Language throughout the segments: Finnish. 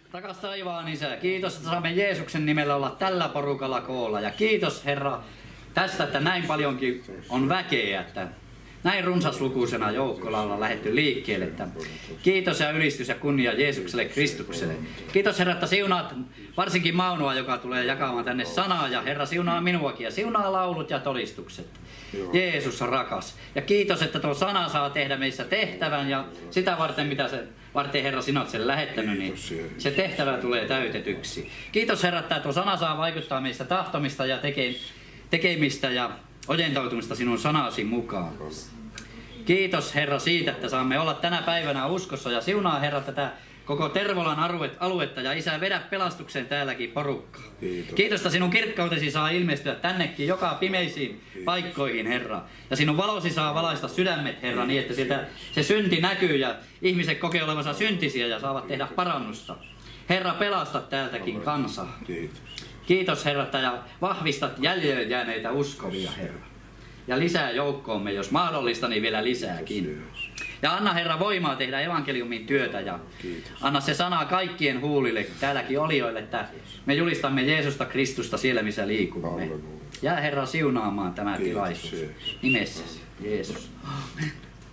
Rakas taivaan Isä, kiitos, että saamme Jeesuksen nimellä olla tällä porukalla koolla. Ja kiitos Herra tästä, että näin paljonkin on väkeä, että näin runsaslukuisena joukkolla ollaan lähdetty liikkeelle. Että kiitos ja ylistys ja kunnia Jeesukselle Kristukselle. Kiitos Herra, että siunaat varsinkin Maunoa, joka tulee jakamaan tänne sanaa. Ja Herra, siunaa minuakin ja siunaa laulut ja todistukset. Jeesus on rakas. Ja kiitos, että tuo sana saa tehdä meissä tehtävän ja sitä varten, mitä se varten Herra sinä olet sen lähettänyt, niin se tehtävä tulee täytetyksi. Kiitos Herra, että tuo sana saa vaikuttaa meissä tahtomista ja tekemistä ja ojentautumista sinun sanasi mukaan. Kiitos Herra siitä, että saamme olla tänä päivänä uskossa ja siunaa Herra tätä koko Tervolan aluetta ja Isä, vedä pelastukseen täälläkin porukkaa. Kiitos, että sinun kirkkautesi saa ilmestyä tännekin joka pimeisiin paikkoihin, Herra. Ja sinun valosi saa valaista sydämet, Herra, niin että sieltä se synti näkyy ja ihmiset kokee olevansa syntisiä ja saavat tehdä parannusta. Herra, pelasta täältäkin kansaa. Kiitos Herra, ja vahvistat jäljelle jääneitä uskovia, Herra. Ja lisää joukkoomme, jos mahdollista, niin vielä lisääkin. Ja anna Herra voimaa tehdä evankeliumin työtä ja anna se sana kaikkien huulille, täälläkin olijoille, että me julistamme Jeesusta Kristusta siellä, missä liikumme. Jää Herra siunaamaan tämä tilaisuus. Nimessäsi, Jeesus. Amen.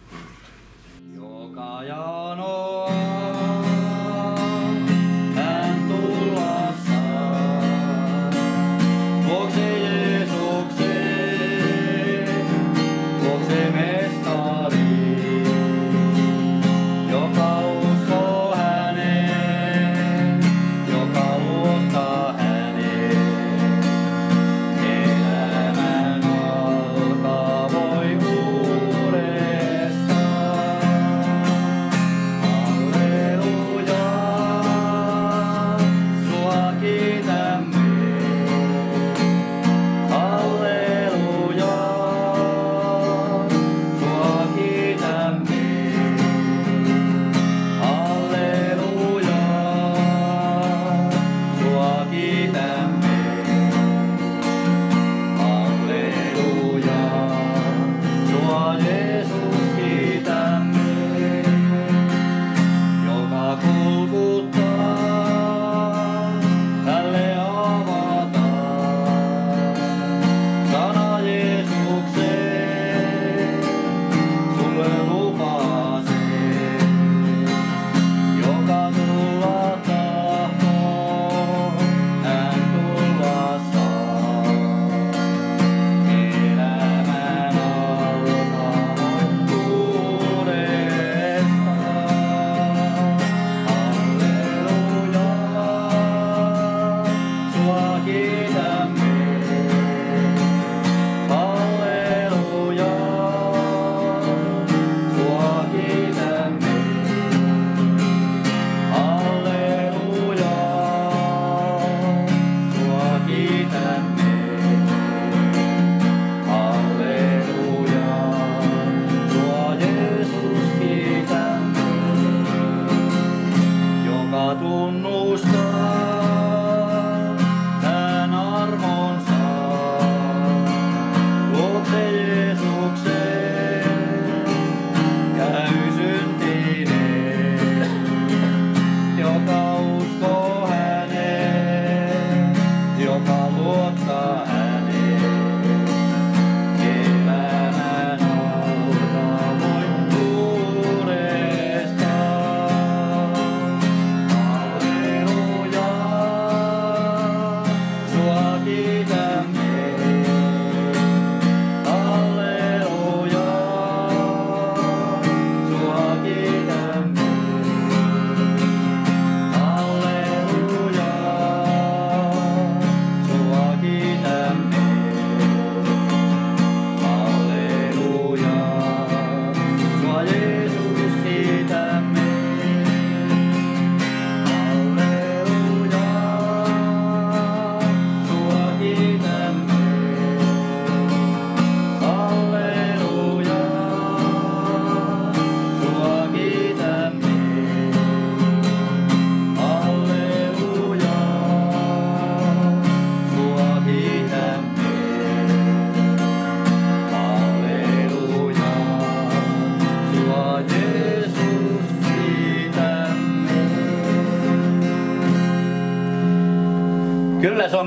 Joka jano hän tulla saa, vuokse Jeesuksen, vuokse mestari. Joka uskoo häneen, joka luottaa häneen, elämän alkaa voi uudestaan.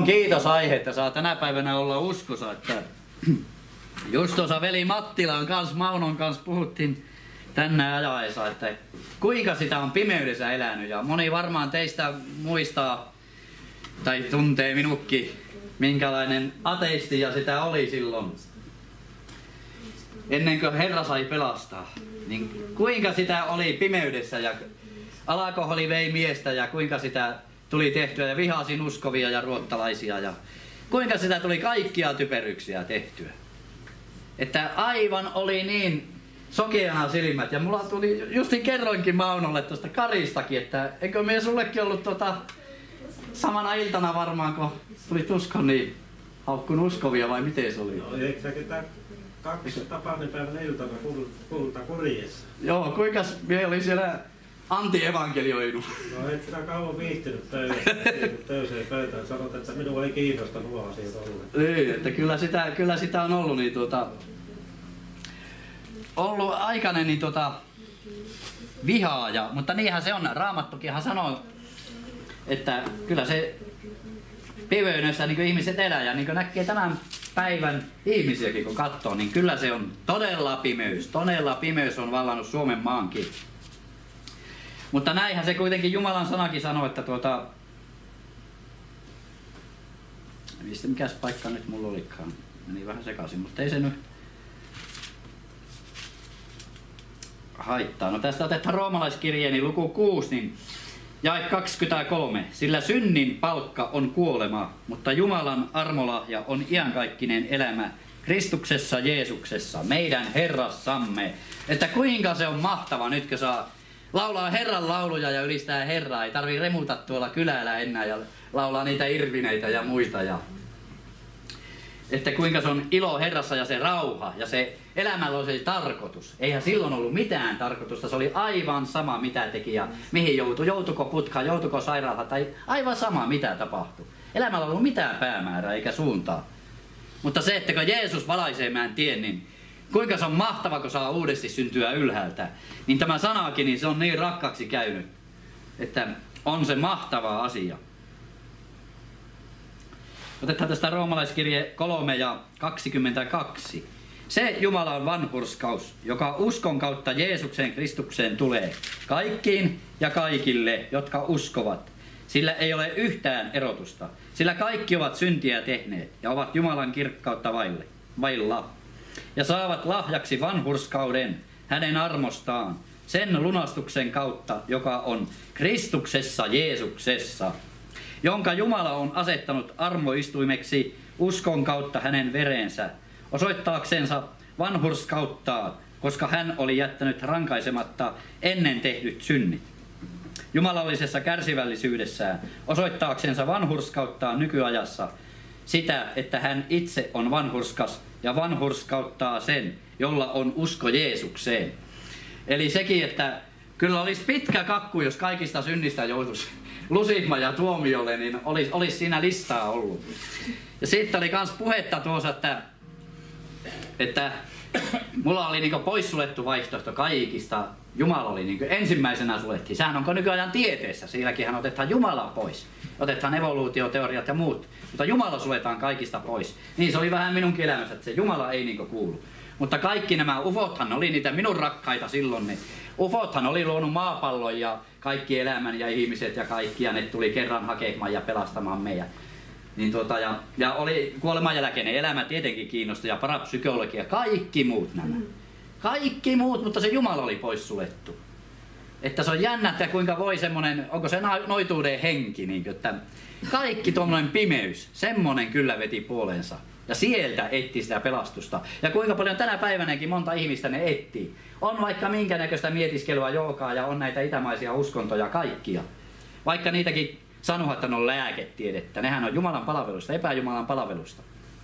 kiitos aihe, että saa tänä päivänä olla uskossa. Että just tuossa veli Mattilan kanssa, Maunon kanssa puhuttiin tänne ajaessa, että kuinka sitä on pimeydessä elänyt. Ja moni varmaan teistä muistaa tai tuntee minutkin, minkälainen ateisti ja sitä oli silloin. Ennen kuin Herra sai pelastaa. Niin kuinka sitä oli pimeydessä ja alkoholi vei miestä ja kuinka sitä tuli tehtyä ja vihasin uskovia ja ruottalaisia ja kuinka sitä tuli kaikkia typeryksiä tehtyä. Että aivan oli niin sokeana silmät ja mulla tuli, justiin kerroinkin Maunolle tuosta Karistakin, että eikö me sullekin ollut samana iltana varmaan kun tuli uskon niin haukkun uskovia vai miten se oli? No eikö säkin 2 tapaninpäivänä iltana kultakurjessa? Joo, kuinka me oli siellä anti-evankelioinut? No et sinä kauan viihtynyt töyseen pöytään. Sanot, että minua ei kiinnosta nuo asiat ollenkaan. Niin, että kyllä sitä on ollut niin ollut aikainen niin vihaa, mutta niinhän se on. Raamattukinhan sanoo, että kyllä se pimeydessä niin ihmiset elää ja niin näkee tämän päivän ihmisiäkin kun katsoo, niin kyllä se on todella pimeys on vallannut Suomen maankin. Mutta näinhän se kuitenkin Jumalan sanakin sanoo, että mikäs paikka nyt mulla olikaan, meni vähän sekaisin, mutta ei se nyt haittaa. No tästä otetaan roomalaiskirjeeni luku 6, niin jae 23. Sillä synnin palkka on kuolema, mutta Jumalan armolahja on iankaikkinen elämä Kristuksessa Jeesuksessa, meidän Herrassamme. Että kuinka se on mahtava nyt, kun saa laulaa Herran lauluja ja ylistää Herraa. Ei tarvii remuta tuolla kylällä enää ja laulaa niitä irvineitä ja muita. Että kuinka se on ilo Herrassa ja se rauha ja se elämällä on se tarkoitus. Eihän silloin ollut mitään tarkoitusta. Se oli aivan sama mitä teki ja mihin joutui. Joutuiko putkaan, joutuiko sairaalaan tai aivan sama mitä tapahtui. Elämällä ei ollut mitään päämäärää eikä suuntaa. Mutta se, että kun Jeesus valaisee meidän tien, niin kuinka se on mahtava, kun saa uudesti syntyä ylhäältä. Niin tämä sanakin, niin se on niin rakkaaksi käynyt, että on se mahtava asia. Otetaan tästä roomalaiskirje 3 ja 22. Se Jumalan vanhurskaus, joka uskon kautta Jeesuksen Kristukseen tulee kaikkiin ja kaikille, jotka uskovat. Sillä ei ole yhtään erotusta, sillä kaikki ovat syntiä tehneet ja ovat Jumalan kirkkautta vailla. Ja saavat lahjaksi vanhurskauden hänen armostaan, sen lunastuksen kautta, joka on Kristuksessa Jeesuksessa, jonka Jumala on asettanut armoistuimeksi uskon kautta hänen verensä, osoittaaksensa vanhurskauttaan, koska hän oli jättänyt rankaisematta ennen tehdyt synnit. Jumalallisessa kärsivällisyydessään osoittaaksensa vanhurskauttaan nykyajassa sitä, että hän itse on vanhurskas ja vanhurskauttaa sen, jolla on usko Jeesukseen. Eli sekin, että kyllä olisi pitkä kakku, jos kaikista synnistä joutuisi lusikma ja tuomiolle, niin olisi siinä listaa ollut. Ja sitten oli myös puhetta tuossa, että mulla oli niinku poissulettu vaihtoehto kaikista. Jumala oli niinku ensimmäisenä sulettiin. Sehän onko nykyajan tieteessä. Sielläkinhän otetaan Jumala pois. Otetaan evoluutioteoriat ja muut. Mutta Jumala suletaan kaikista pois. Niin se oli vähän minunkin elämässä, että se Jumala ei niinku kuulu. Mutta kaikki nämä ufothan oli niitä minun rakkaita silloin. Niin ufothan oli luonut maapallon ja kaikki elämän ja ihmiset ja kaikki. Ja ne tuli kerran hakemaan ja pelastamaan meidän. Niin ja oli kuoleman jälkeinen elämä tietenkin kiinnosti ja parapsykologia, kaikki muut nämä. Kaikki muut, mutta se Jumala oli poissulettu. Että se on jännä, että kuinka voi semmonen, onko se noituuden henki, niin että kaikki tuommoinen pimeys, semmonen kyllä veti puolensa. Ja sieltä etsi sitä pelastusta. Ja kuinka paljon tänä päivänäkin monta ihmistä ne etsii. On vaikka minkä näköistä mietiskelua, joogaa ja on näitä itämaisia uskontoja kaikkia. Vaikka niitäkin sanoa, että ne on lääketiedettä. Nehän on Jumalan palvelusta, epäjumalan palvelusta.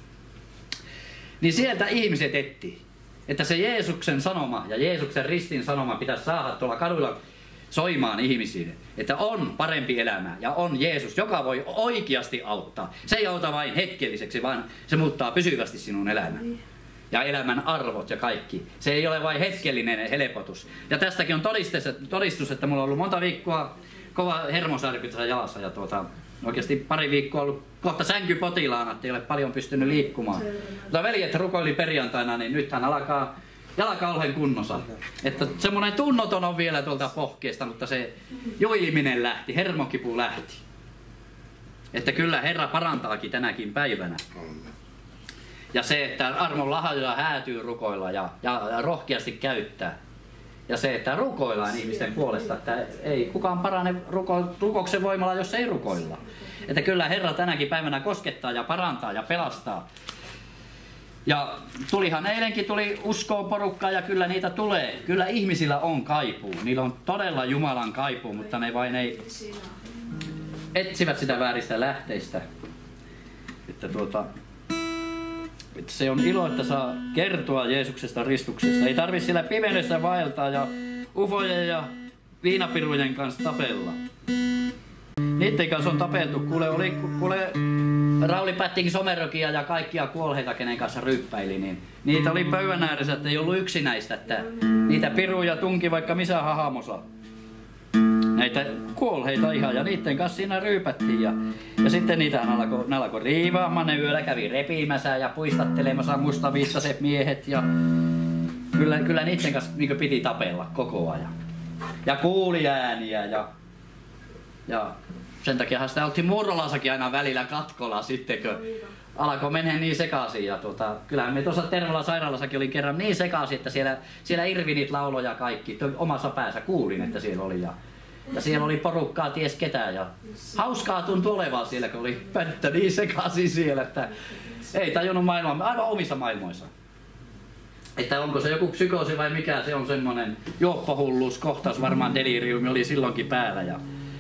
Niin sieltä ihmiset etsii. Että se Jeesuksen sanoma ja Jeesuksen ristin sanoma pitäisi saada tuolla kaduilla soimaan ihmisille. Että on parempi elämä ja on Jeesus, joka voi oikeasti auttaa. Se ei auta vain hetkelliseksi, vaan se muuttaa pysyvästi sinun elämän. Ja elämän arvot ja kaikki. Se ei ole vain hetkellinen helpotus. Ja tästäkin on todistus, että mulla on ollut monta viikkoa kova hermosärky tässä jalassa. Ja oikeasti pari viikkoa ollut kohta sänkypotilaana, ettei ole paljon pystynyt liikkumaan. Mutta veljet rukoili perjantaina, niin nythän alkaa jalkauhen kunnossa. Että semmoinen tunnoton on vielä tuolta pohkeesta, mutta se juiliminen lähti, hermokipu lähti. Että kyllä Herra parantaakin tänäkin päivänä. Ja se, että armon lahjoja häätyy rukoilla ja rohkeasti käyttää. Ja se, että rukoillaan ihmisten puolesta, että ei kukaan parane rukouksen voimalla, jos ei rukoilla. Että kyllä Herra tänäkin päivänä koskettaa ja parantaa ja pelastaa. Ja tulihan eilenkin uskoon porukkaa ja kyllä niitä tulee. Kyllä ihmisillä on kaipuu. Niillä on todella Jumalan kaipuu, mutta ne vain ei etsivät sitä vääristä lähteistä. Että se on ilo, että saa kertoa Jeesuksesta ristuksesta. Ei tarvitse siellä pimeydessä vaeltaa ja ufojen ja viinapirujen kanssa tapella. Niiden kanssa on tapeltu. Kuule Rauli Pättikin Somerokia ja kaikkia kuolleita, kenen kanssa ryppäili, niin niitä oli pöydän ääressä, että ei ollut yksinäistä, että niitä piruja tunki vaikka missä hahamossa. Näitä kuolleita ihan, ja niiden kanssa siinä ryypättiin. Ja sitten niitähän alkoi riivaamaan, ne yöllä kävi repimässä ja puistattelemassa mustaviittaiset miehet. Ja kyllä niiden kanssa niin piti tapella koko ajan. Ja kuuli ääniä ja sen takiahan sitä oltiin Muurolaassakin aina välillä katkolla sitten, kun alkoi mennä niin sekaisin. Ja kyllähän me tuossa Tervolan sairaalassakin olin kerran niin sekaisin, että siellä irvinit lauloja kaikki. Omassa päässä kuulin, että siellä oli. Ja siellä oli porukkaa ties ketään. Ja hauskaa tuntui olevan siellä, kun oli pönttö niin sekaisin siellä, että ei tajunnut maailmaa, aivan omissa maailmoissa. Että onko se joku psykoosi vai mikä, se on semmoinen juoppohulluus, kohtaus varmaan deliriumi oli silloinkin päällä. Ja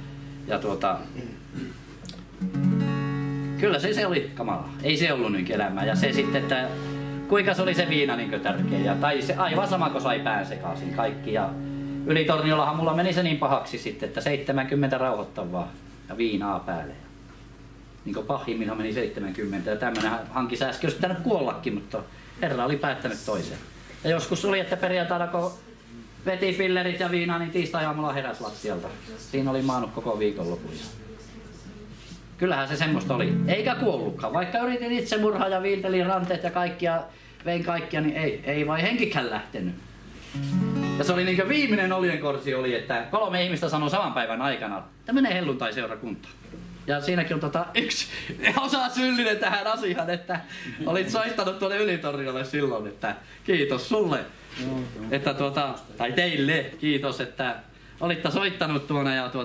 kyllä se oli kamala. Ei se ollut niin elämää. Ja se sitten, että kuinka se oli se viina niin tärkeä. Tai se aivan sama, kun sai pään sekaisin kaikki. Ja Ylitorniollahan mulla meni se niin pahaksi sitten, että 70 rauhoittavaa ja viinaa päälle. Niin kuin pahimmillaan meni 70 ja tämmönen hanki sääski, olisi pitänyt kuollakin, mutta Herra oli päättänyt toisen. Ja joskus oli, että perjantaina kun veti pillerit ja viinaa, niin tiistai-aamulla heräsi lattialta. Siinä oli maannut koko viikonlopuissa. Kyllähän se semmoista oli. Eikä kuollutkaan. Vaikka yritin itse murhaa ja viiltelin ranteet ja kaikkia, vein kaikkia, niin ei vai henkikään lähtenyt. Ja se oli niin viimeinen oljenkorsi oli, että 3 ihmistä sanoi saman päivän aikana, että menee helluntai-seurakuntaan. Ja siinäkin on yksi osa syyllinen tähän asiaan, että olit soittanut tuonne Ylitorniolle silloin, että kiitos sulle. Että tai teille kiitos, että olitte soittanut tuonne ja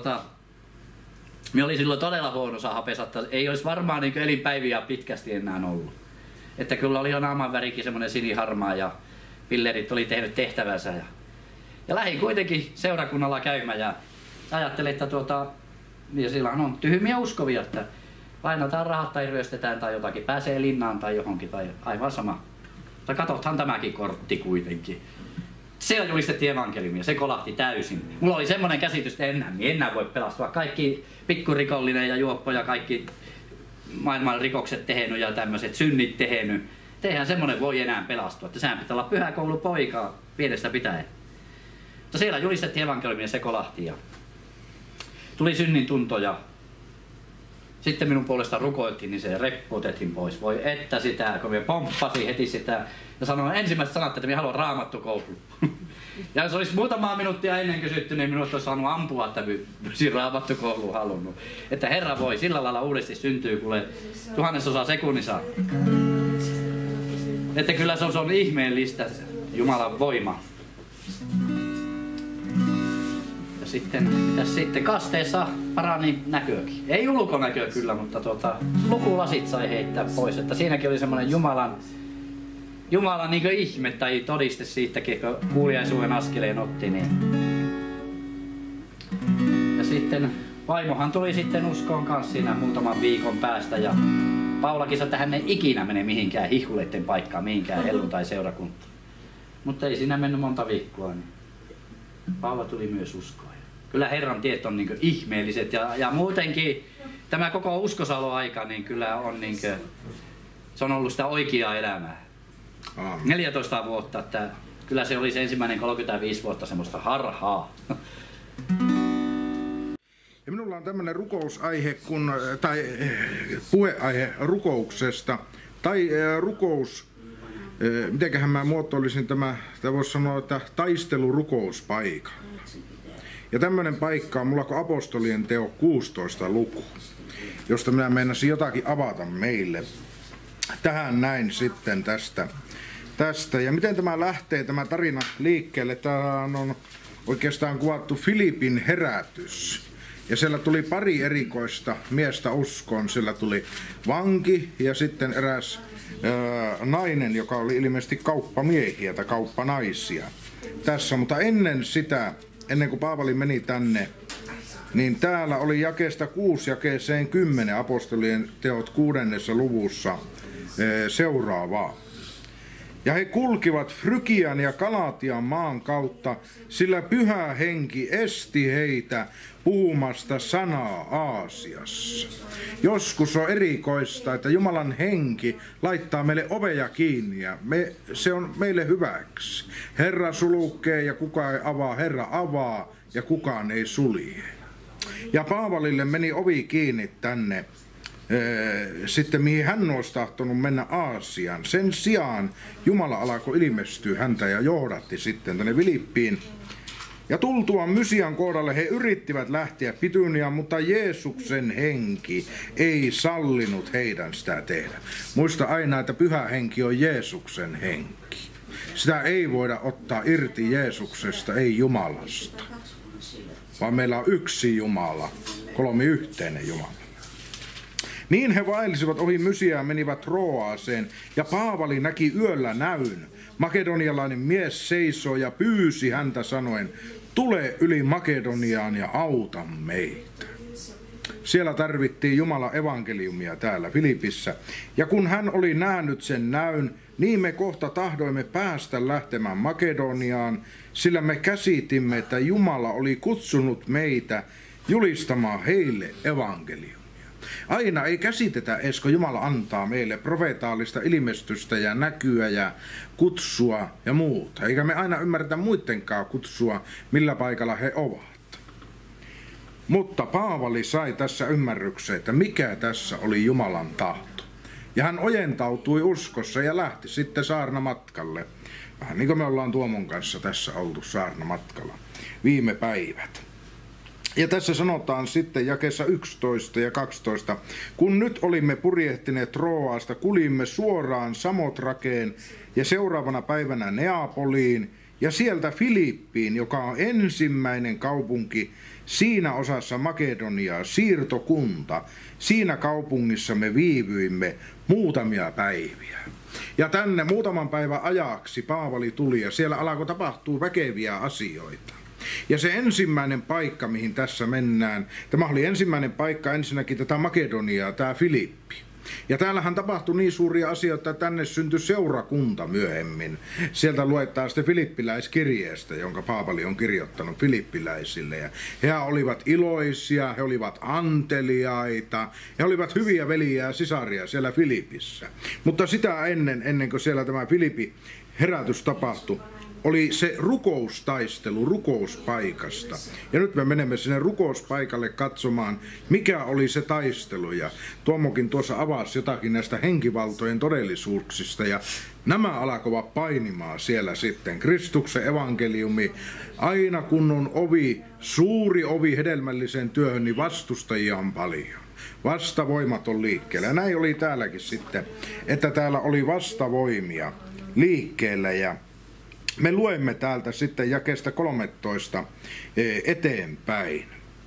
minä olin silloin todella huonossa hapessa, että ei olisi varmaan niin elinpäiviä pitkästi enää ollut. Että kyllä oli jo naaman värikin semmoinen siniharmaa ja pillerit oli tehnyt tehtävänsä. Ja lähdin kuitenkin seurakunnalla käymään ja ajattelin, että ja silloin on tyhmiä uskovia, että lainataan rahat tai ryöstetään tai jotakin, pääsee linnaan tai johonkin tai aivan sama. Mutta katsothan tämäkin kortti kuitenkin. Siellä julistettiin evankeliumia, se kolahti täysin. Mulla oli semmoinen käsitys, että enää voi pelastua. Kaikki pikkurikollinen ja juoppo ja kaikki maailman rikokset tehnyt ja tämmöiset synnit tehnyt. Eihän semmoinen voi enää pelastua, että sehän pitää olla pyhäkoulupoikaa pienestä pitäen. Mutta siellä julistettiin evankeliumia ja se kolahti ja tuli synnin tunto ja sitten minun puolesta rukoiltiin, niin se reppu otettiin pois. Voi että sitä, kun minä pomppasin heti sitä ja sanoin ensimmäiset sanat, että minä haluan raamattukouluun. Ja jos olisi muutamaa minuuttia ennen kysytty, niin minut olisi saanut ampua, että olisin raamattukouluun halunnut. Että Herra voi, sillä lailla uudesti syntyy, kuule 1/1000 sekunnissa. Että kyllä se on ihmeellistä, Jumalan voima. Sitten kasteessa parani näköäkin. Ei ulkonäköä kyllä, mutta lukulasit sai heittää pois. Että siinäkin oli semmoinen Jumalan niin ihme tai todiste siitäkin, kun kuuliaisuuden askeleen otti. Niin. Ja sitten vaimohan tuli sitten uskoon kanssa siinä muutaman viikon päästä. Ja Paulakin sanoi, että hän ei ikinä mene mihinkään hihkuleiden paikkaan, mihinkään helluntai-seurakuntaan. Mutta ei siinä mennyt monta viikkoa. Niin Paula tuli myös uskoon. Kyllä Herran tiet on niin ihmeelliset ja muutenkin tämä koko uskosaloaika niin kyllä on se on ollut sitä oikeaa elämää. 14 vuotta, että kyllä se oli se ensimmäinen 35 vuotta semmoista harhaa. Ja minulla minulla on tämmöinen rukousaihe, puheaihe rukouksesta, tai rukous, mitenköhän mä muotoilisin tämä voisi sanoa, että taistelurukouspaikan. Ja tämmöinen paikka on mulla kuin Apostolien teot 16 luku, josta minä meinasin jotakin avata meille. Tähän näin sitten tästä. Ja miten tämä lähtee, tämä tarina liikkeelle? Tämä on oikeastaan kuvattu Filipin herätys. Ja siellä tuli pari erikoista miestä uskoon. Siellä tuli vanki ja sitten eräs nainen, joka oli ilmeisesti kauppamiehiä tai kauppanaisia tässä. Mutta ennen kuin Paavali meni tänne, niin täällä oli jakeesta 6 jakeeseen 10 Apostolien teot 6. luvussa seuraavaa. Ja he kulkivat Frygian ja Galatian maan kautta, sillä Pyhä Henki esti heitä puhumasta sanaa Aasiassa. Joskus on erikoista, että Jumalan henki laittaa meille oveja kiinni ja se on meille hyväksi. Herra sulkee ja kukaan ei avaa, Herra avaa ja kukaan ei sulje. Ja Paavalille meni ovi kiinni tänne. Sitten mihin hän olisi tahtonut mennä Aasiaan. Sen sijaan Jumala alkoi ilmestyä häntä ja johdatti sitten tänne Filippiin. Ja tultuaan Mysian kohdalle he yrittivät lähteä Bityniaan, mutta Jeesuksen henki ei sallinut heidän sitä tehdä. Muista aina, että Pyhä Henki on Jeesuksen henki. Sitä ei voida ottaa irti Jeesuksesta, ei Jumalasta. Vaan meillä on yksi Jumala, kolmiyhteinen Jumala. Niin he vaellisivat ohi Mysiaa ja menivät Troaaseen, ja Paavali näki yöllä näyn. Makedonialainen mies seisoi ja pyysi häntä sanoen, tule yli Makedoniaan ja auta meitä. Siellä tarvittiin Jumalan evankeliumia täällä Filipissä, ja kun hän oli nähnyt sen näyn, niin me kohta tahdoimme päästä lähtemään Makedoniaan, sillä me käsitimme, että Jumala oli kutsunut meitä julistamaan heille evankeliumia. Aina ei käsitetä edes, kun Jumala antaa meille profeetaalista ilmestystä ja näkyä ja kutsua ja muuta. Eikä me aina ymmärretä muidenkaan kutsua, millä paikalla he ovat. Mutta Paavali sai tässä ymmärryksen, että mikä tässä oli Jumalan tahto. Ja hän ojentautui uskossa ja lähti sitten saarnamatkalle. Vähän niin kuin me ollaan Tuomon kanssa tässä oltu saarnamatkalla viime päivät. Ja tässä sanotaan sitten jakeessa 11 ja 12, kun nyt olimme purjehtineet Troaasta, kulimme suoraan Samotrakeen ja seuraavana päivänä Neapoliin ja sieltä Filippiin, joka on ensimmäinen kaupunki siinä osassa Makedoniaa, siirtokunta. Siinä kaupungissa me viivyimme muutamia päiviä. Ja tänne muutaman päivän ajaksi Paavali tuli ja siellä alkoi tapahtua väkeviä asioita. Ja se ensimmäinen paikka, mihin tässä mennään, tämä oli ensimmäinen paikka ensinnäkin tätä Makedoniaa, tämä Filippi. Ja täällähän tapahtui niin suuria asioita, että tänne syntyi seurakunta myöhemmin. Sieltä luetaan sitten filippiläiskirjeestä, jonka Paavali on kirjoittanut filippiläisille. Ja he olivat iloisia, he olivat anteliaita, he olivat hyviä veljiä ja sisaria siellä Filipissä. Mutta sitä ennen kuin siellä tämä Filippi herätys tapahtui, oli se rukoustaistelu rukouspaikasta. Ja nyt me menemme sinne rukouspaikalle katsomaan, mikä oli se taistelu. Ja Tuomokin tuossa avasi jotakin näistä henkivaltojen todellisuuksista. Ja nämä alkoivat painimaan siellä sitten. Kristuksen evankeliumi, aina kun on suuri ovi hedelmälliseen työhön, niin vastustajia on paljon. Vastavoimat on liikkeellä. Ja näin oli täälläkin sitten, että täällä oli vastavoimia liikkeellä. Ja me luemme täältä sitten jakeesta 13 eteenpäin.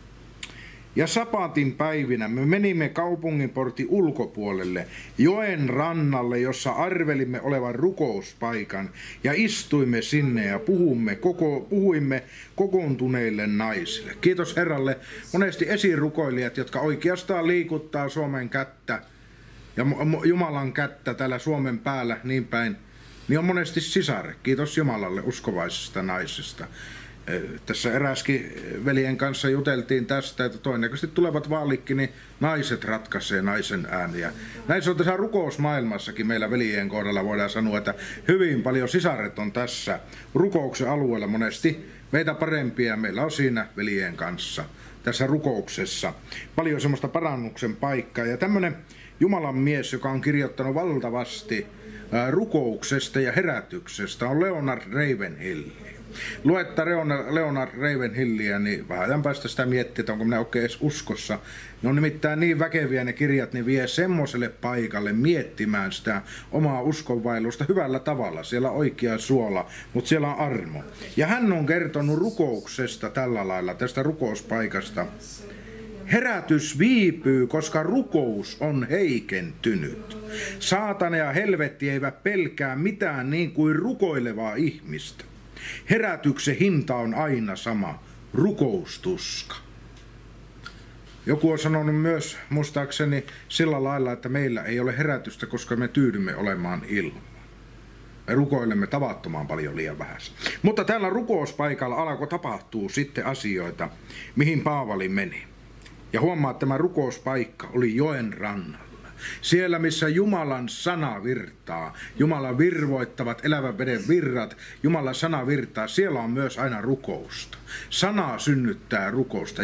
Ja sapatin päivinä me menimme kaupunginportin ulkopuolelle, joen rannalle, jossa arvelimme olevan rukouspaikan, ja istuimme sinne ja puhuimme kokoontuneille naisille. Kiitos Herralle. Monesti esirukoilijat, jotka oikeastaan liikuttaa Suomen kättä ja Jumalan kättä täällä Suomen päällä niin päin, niin on monesti sisare. Kiitos Jumalalle uskovaisesta naisesta. Tässä eräskin veljen kanssa juteltiin tästä, että todennäköisesti tulevat vaalitkin, niin naiset ratkaisee naisen ääniä. Näin se on tässä rukousmaailmassakin meillä veljen kohdalla voidaan sanoa, että hyvin paljon sisaret on tässä rukouksen alueella monesti meitä parempia. Meillä on siinä veljen kanssa tässä rukouksessa. Paljon semmoista parannuksen paikkaa. Ja tämmöinen Jumalan mies, joka on kirjoittanut valtavasti rukouksesta ja herätyksestä, on Leonard Ravenhill. Luetta Leonard Ravenhillia, niin vähän ajan päästä sitä miettiä, että onko minä oikein edes uskossa. Ne on nimittäin niin väkeviä ne kirjat, ne vie semmoiselle paikalle miettimään sitä omaa uskonvaellusta hyvällä tavalla. Siellä on oikea suola, mutta siellä on armo. Ja hän on kertonut rukouksesta tällä lailla, tästä rukouspaikasta. Herätys viipyy, koska rukous on heikentynyt. Saatana ja helvetti eivät pelkää mitään niin kuin rukoilevaa ihmistä. Herätyksen hinta on aina sama, rukoustuska. Joku on sanonut myös, muistaakseni, sillä lailla, että meillä ei ole herätystä, koska me tyydymme olemaan ilman. Me rukoilemme tavattoman paljon liian vähän. Mutta täällä rukouspaikalla alkoi tapahtua sitten asioita, mihin Paavali meni. Ja huomaa, että tämä rukouspaikka oli joen rannalla. Siellä, missä Jumalan sana virtaa, Jumalan virvoittavat elävän veden virrat, Jumalan sana virtaa, siellä on myös aina rukousta. Sana synnyttää rukousta.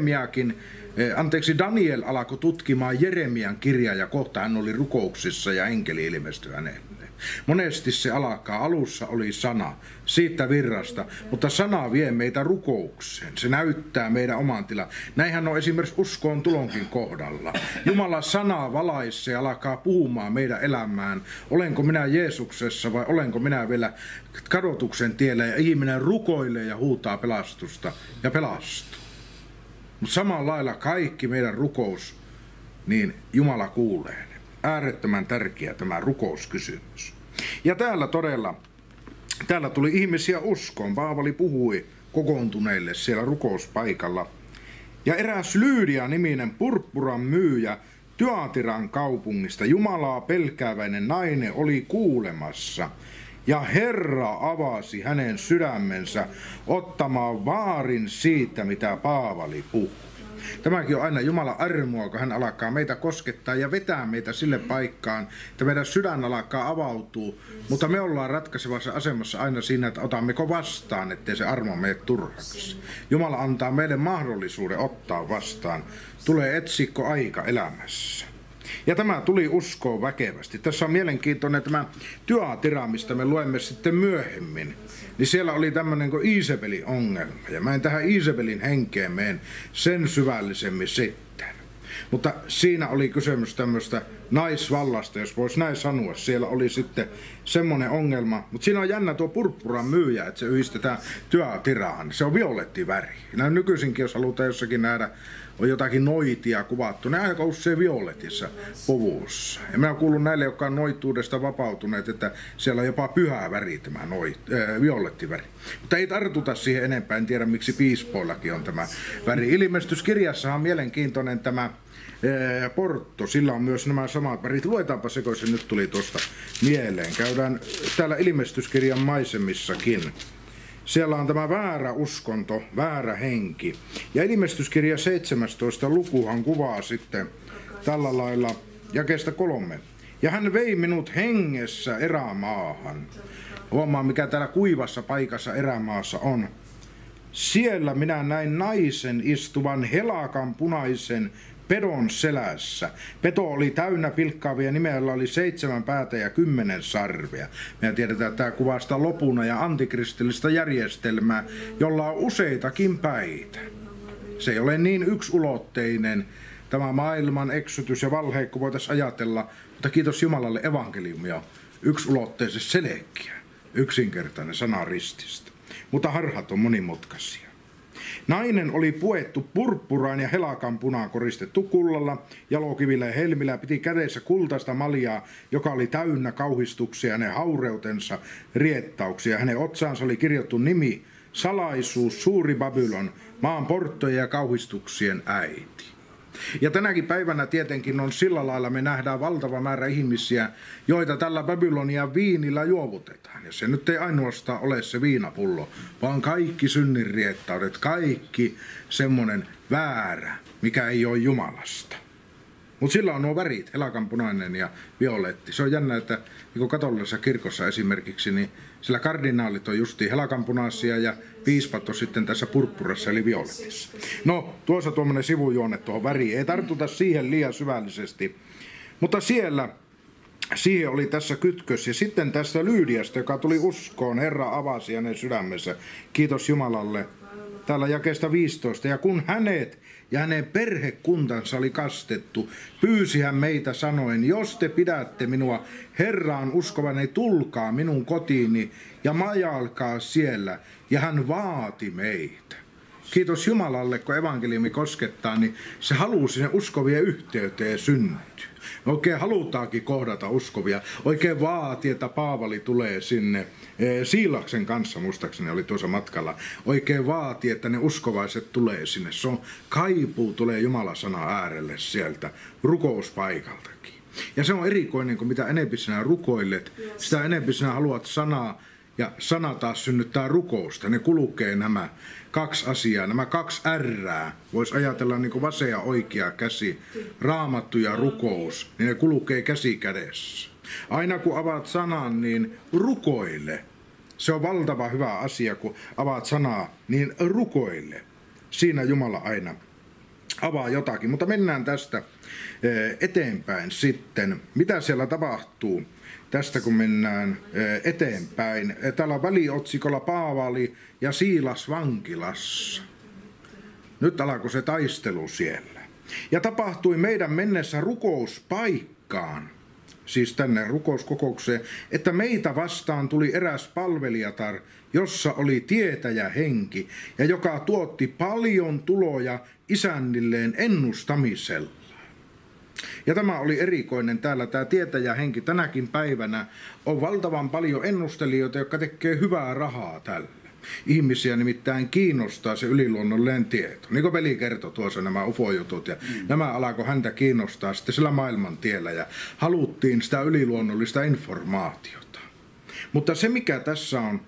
Daniel alkoi tutkimaan Jeremian kirjaa ja kohta hän oli rukouksissa ja enkeli ilmestyi hänelle. Monesti se alkaa, alussa oli sana, siitä virrasta, mutta sana vie meitä rukoukseen. Se näyttää meidän oman tilan. Näinhän on esimerkiksi uskoon tulonkin kohdalla. Jumala sana valaisee ja alkaa puhumaan meidän elämään. Olenko minä Jeesuksessa vai olenko minä vielä kadotuksen tiellä, ja ihminen rukoilee ja huutaa pelastusta ja pelastuu. Mutta samalla lailla kaikki meidän rukous, niin Jumala kuulee. Äärettömän tärkeä tämä rukouskysymys. Ja täällä tuli ihmisiä uskoon. Paavali puhui kokoontuneille siellä rukouspaikalla. Ja eräs Lyydia-niminen purppuran myyjä Thyatiran kaupungista, Jumalaa pelkääväinen nainen, oli kuulemassa. Ja Herra avasi hänen sydämensä ottamaan vaarin siitä, mitä Paavali puhui. Tämäkin on aina Jumalan armoa, kun hän alkaa meitä koskettaa ja vetää meitä sille paikkaan, että meidän sydän alkaa avautua. Mutta me ollaan ratkaisevassa asemassa aina siinä, että otammeko vastaan, ettei se armo mene turhaksi. Jumala antaa meille mahdollisuuden ottaa vastaan. Tulee etsikko aika elämässä. Ja tämä tuli uskoon väkevästi. Tässä on mielenkiintoinen tämä Thyatira, mistä me luemme sitten myöhemmin. Niin siellä oli tämmöinen kuin Iisabelin ongelma. Ja mä en tähän Iisabelin henkeen mene sen syvällisemmin sitten. Mutta siinä oli kysymys tämmöistä naisvallasta, jos voisi näin sanoa. Siellä oli sitten semmoinen ongelma. Mutta siinä on jännä tuo purppuran myyjä, että se yhdistetään Thyatiraan. Se on violetti väri. Näin nykyisinkin, jos halutaan jossakin nähdä, on jotakin noitia kuvattu. Ne aika usein violetissa puvussa. Ja mä oon kuullut näille, jotka on noituudesta vapautuneet, että siellä on jopa pyhä väri tämä violettiväri. Mutta ei tartuta siihen enempää. En tiedä, miksi piispoillakin on tämä väri. Ilmestyskirjassa on mielenkiintoinen tämä Porto. Sillä on myös nämä samat värit. Luetaanpa se, kun se nyt tuli tuosta mieleen. Käydään täällä ilmestyskirjan maisemissakin. Siellä on tämä väärä uskonto, väärä henki. Ja ilmestyskirja 17 lukuhan kuvaa sitten tällä lailla jakeesta 3. Ja hän vei minut hengessä erämaahan. Huomaa, mikä täällä kuivassa paikassa erämaassa on. Siellä minä näin naisen istuvan helakan punaisen pedon selässä. Peto oli täynnä pilkkaavia, nimellä oli 7 päätä ja 10 sarvea. Me tiedetään, että tämä kuvaa sitä lopuna ja antikristillistä järjestelmää, jolla on useitakin päitä. Se ei ole niin yksulotteinen tämä maailman eksytys ja valhe, kun voitaisiin ajatella, mutta kiitos Jumalalle, evankeliumi on yksulotteisesti selkeä, yksinkertainen sana rististä. Mutta harhat on monimutkaisia. Nainen oli puettu purppuraan ja helakan punaan koristettu kullalla, jalokivillä ja helmillä, piti kädessä kultaista maljaa, joka oli täynnä kauhistuksia, hänen haureutensa riettauksia. Hänen otsaansa oli kirjoittu nimi, salaisuus, suuri Babylon, maan porttojen ja kauhistuksien äiti. Ja tänäkin päivänä tietenkin on sillä lailla, me nähdään valtava määrä ihmisiä, joita tällä Babylonian viinillä juovutetaan. Ja se nyt ei ainoastaan ole se viinapullo, vaan kaikki synninriettaudet, kaikki semmoinen väärä, mikä ei ole Jumalasta. Mutta sillä on nuo värit, helakanpunainen ja violetti. Se on jännä, että niin katolisessa kirkossa esimerkiksi, niin sillä kardinaalit on justiin helakanpunaisia ja piispat on sitten tässä purppurassa eli violetissa. No, tuossa tuommoinen sivujuone tuohon väriin. Ei tartuta siihen liian syvällisesti. Mutta siihen oli tässä kytkös. Ja sitten tästä Lyydiasta, joka tuli uskoon, Herra avasi hänen sydämensä. Kiitos Jumalalle. Täällä jakeesta 15. Ja kun hänet ja hänen perhekuntansa oli kastettu, pyysi hän meitä sanoen, jos te pidätte minua Herraan uskovanne, tulkaa minun kotiini ja majalkaa siellä. Ja hän vaati meitä. Kiitos Jumalalle, kun evankeliumi koskettaa, niin se haluaa sinne uskovien yhteyteen syntyä. Oikein halutaankin kohdata uskovia. Oikein vaati, että Paavali tulee sinne. Siilaksen kanssa muistaakseni oli tuossa matkalla. Oikein vaati, että ne uskovaiset tulee sinne. Se on kaipuu, tulee Jumalan sana äärelle sieltä rukouspaikaltakin. Ja se on erikoinen, kun mitä enempi sinä rukoilet, sitä enempi sinä haluat sanaa. Ja sana taas synnyttää rukousta. Ne kulkee nämä kaksi asiaa, nämä kaksi R:ää. Voisi ajatella niin kuin vasen ja oikea käsi, raamattu ja rukous, niin ne kulkee käsi kädessä. Aina kun avaat sanan, niin rukoile. Se on valtava hyvä asia, kun avaat sanaa, niin rukoile. Siinä Jumala aina avaa jotakin. Mutta mennään tästä eteenpäin sitten. Mitä siellä tapahtuu? Tästä kun mennään eteenpäin. Täällä on väliotsikolla Paavali ja Siilas vankilassa. Nyt alkoi se taistelu siellä. Ja tapahtui meidän mennessä rukouspaikkaan, siis tänne rukouskokoukseen, että meitä vastaan tuli eräs palvelijatar, jossa oli tietäjä henki, ja joka tuotti paljon tuloja isännilleen ennustamisella. Ja tämä oli erikoinen täällä, tämä tietäjähenki tänäkin päivänä on valtavan paljon ennustelijoita, jotka tekee hyvää rahaa tällä. Ihmisiä nimittäin kiinnostaa se yliluonnollinen tieto. Niin kuin veli kertoi tuossa nämä ufo-jutut ja nämä alkoi häntä kiinnostaa sitten sillä maailman tiellä ja haluttiin sitä yliluonnollista informaatiota. Mutta se mikä tässä on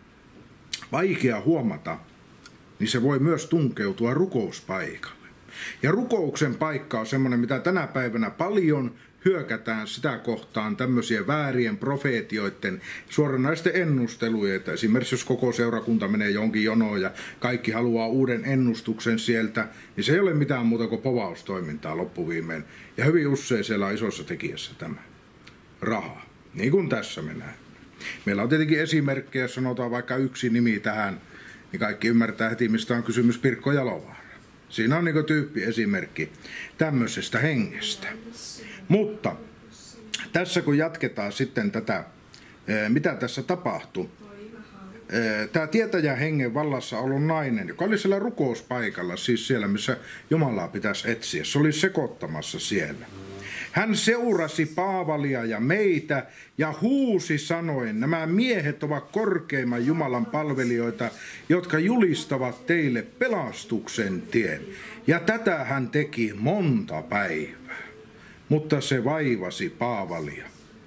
vaikea huomata, niin se voi myös tunkeutua rukouspaikalle. Ja rukouksen paikka on semmoinen, mitä tänä päivänä paljon hyökätään sitä kohtaan tämmöisiä väärien profeetioiden suoranaisten ennusteluja, että esimerkiksi jos koko seurakunta menee jonkin jonoon ja kaikki haluaa uuden ennustuksen sieltä, niin se ei ole mitään muuta kuin povaustoimintaa loppuviimein. Ja hyvin usein siellä on isossa tekijässä tämä raha, niin kuin tässä mennään. Meillä on tietenkin esimerkkejä, jos sanotaan vaikka yksi nimi tähän, niin kaikki ymmärtää heti, mistä on kysymys, Pirkko Jalovaara. Siinä on niin kuin tyyppiesimerkki tämmöisestä hengestä. Mutta tässä kun jatketaan sitten tätä, mitä tässä tapahtui. Tämä tietäjän hengen vallassa ollut nainen, joka oli siellä rukouspaikalla, siis siellä missä Jumalaa pitäisi etsiä. Se oli sekoittamassa siellä. Hän seurasi Paavalia ja meitä ja huusi sanoen, nämä miehet ovat korkeimman Jumalan palvelijoita, jotka julistavat teille pelastuksen tien. Ja tätä hän teki monta päivää, mutta se vaivasi Paavalia.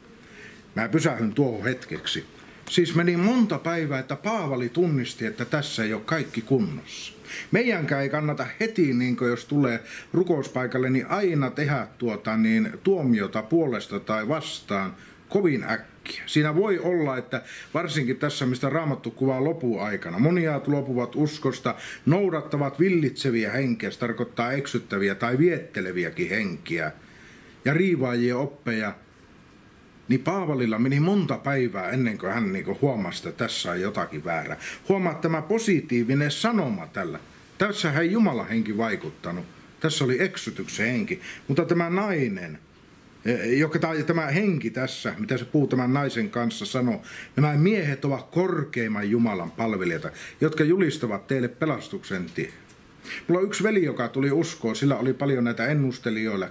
Mä pysähdyn tuohon hetkeksi. Siis meni monta päivää, että Paavali tunnisti, että tässä ei ole kaikki kunnossa. Meidänkään ei kannata heti, niin jos tulee rukouspaikalle, niin aina tehdä tuomiota puolesta tai vastaan kovin äkkiä. Siinä voi olla, että varsinkin tässä, mistä Raamattu kuvaa lopun aikana, monia luopuvat uskosta, noudattavat villitseviä henkiä, se tarkoittaa eksyttäviä tai vietteleviäkin henkiä ja riivaajien oppeja. Niin Paavalilla meni monta päivää ennen kuin hän huomasi, että tässä on jotakin väärää. Huomaa tämä positiivinen sanoma tällä. Tässähän ei Jumalan henki vaikuttanut. Tässä oli eksytyksen henki. Mutta tämä nainen, tämä henki tässä, mitä se puhuu tämän naisen kanssa sanoo, nämä miehet ovat korkeimman Jumalan palvelijoita, jotka julistavat teille pelastuksen tie. Mulla on yksi veli, joka tuli uskoon. Sillä oli paljon näitä ennustelijoilla,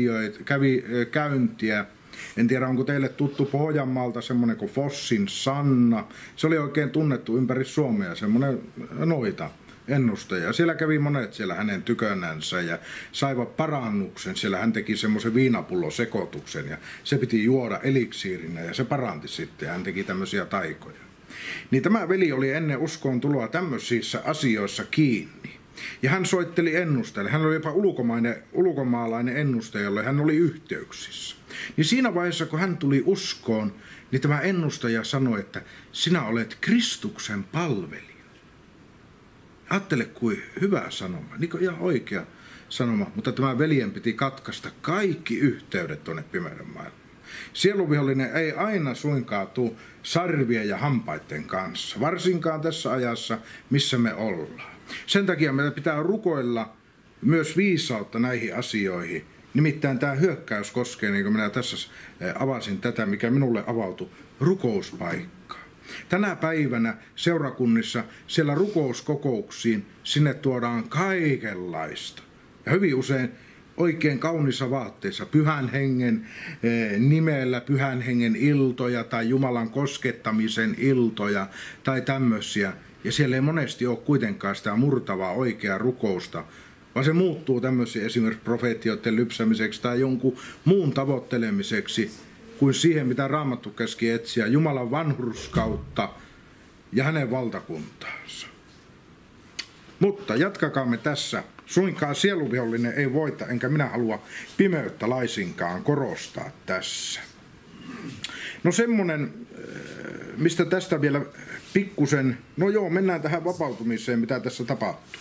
käyntiä. En tiedä, onko teille tuttu Pohjanmaalta semmoinen kuin Fossin Sanna. Se oli oikein tunnettu ympäri Suomea, semmoinen noita ennustaja. Siellä kävi monet siellä hänen tykönänsä ja saivat parannuksen. Siellä hän teki semmoisen viinapullosekoituksen ja se piti juoda eliksiirinä ja se paranti sitten ja hän teki tämmöisiä taikoja. Niin tämä veli oli ennen uskoon tuloa tämmöisissä asioissa kiinni. Ja hän soitteli ennustajalle. Hän oli jopa ulkomaalainen ennustaja, jolle hän oli yhteyksissä. Niin siinä vaiheessa, kun hän tuli uskoon, niin tämä ennustaja sanoi, että sinä olet Kristuksen palvelija. Ajattele, kuin hyvä sanoma, niin kuin ihan oikea sanoma, mutta tämä veljen piti katkaista kaikki yhteydet tuonne pimeyden maailmaan. Sieluvihollinen ei aina suinkaan tule sarvien ja hampaiden kanssa, varsinkaan tässä ajassa, missä me ollaan. Sen takia meidän pitää rukoilla myös viisautta näihin asioihin. Nimittäin tämä hyökkäys koskee, niin kuin minä tässä avasin tätä, mikä minulle avautui, rukouspaikkaa. Tänä päivänä seurakunnissa siellä rukouskokouksiin sinne tuodaan kaikenlaista. Ja hyvin usein oikein kaunissa vaatteissa, pyhän hengen nimellä, pyhän hengen iltoja tai Jumalan koskettamisen iltoja tai tämmöisiä. Ja siellä ei monesti ole kuitenkaan sitä murtavaa oikeaa rukousta, vaan se muuttuu tämmöisiä esimerkiksi profeetioiden lypsämiseksi tai jonkun muun tavoittelemiseksi kuin siihen, mitä Raamattu käski etsiä Jumalan vanhurskautta ja hänen valtakuntaansa. Mutta jatkakaamme tässä. Suinkaan sieluvihollinen ei voita, enkä minä halua pimeyttä laisinkaan korostaa tässä. No semmonen, mistä tästä vielä pikkusen, mennään tähän vapautumiseen, mitä tässä tapahtuu.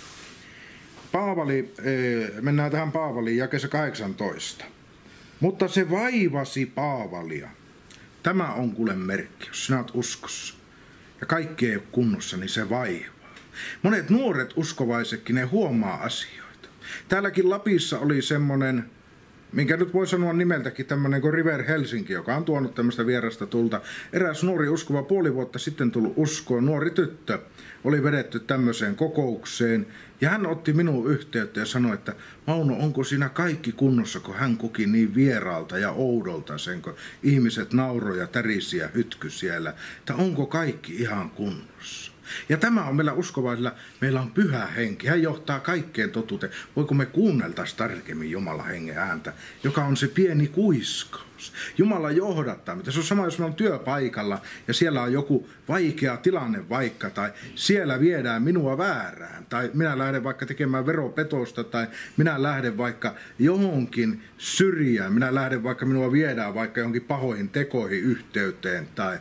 Mennään tähän Paavaliin jakeessa 18. Mutta se vaivasi Paavalia. Tämä on kuule merkki, jos sinä olet uskossa. Ja kaikki ei ole kunnossa, niin se vaivaa. Monet nuoret uskovaisetkin, ne huomaa asioita. Täälläkin Lapissa oli semmoinen, minkä nyt voi sanoa nimeltäkin, tämmöinen kuin River Helsinki, joka on tuonut tämmöistä vierasta tulta. Eräs nuori uskova puoli vuotta sitten tullut uskoon, nuori tyttö, oli vedetty tämmöiseen kokoukseen. Ja hän otti minuun yhteyttä ja sanoi, että Mauno, onko siinä kaikki kunnossa, kun hän koki niin vieraalta ja oudolta sen, kun ihmiset nauroi ja tärisi ja hytky siellä, että onko kaikki ihan kunnossa. Ja tämä on meillä uskovaisilla, meillä on pyhä henki. Hän johtaa kaikkeen totuuteen. Voiko me kuunneltaisiin tarkemmin Jumalan hengen ääntä, joka on se pieni kuiskaus. Jumala johdattaa mitä. Se on sama, jos me on työpaikalla ja siellä on joku vaikea tilanne vaikka, tai siellä viedään minua väärään, tai minä lähden vaikka tekemään veropetosta, tai minä lähden vaikka johonkin syrjään, minä lähden vaikka minua viedään vaikka johonkin pahoihin tekoihin yhteyteen, tai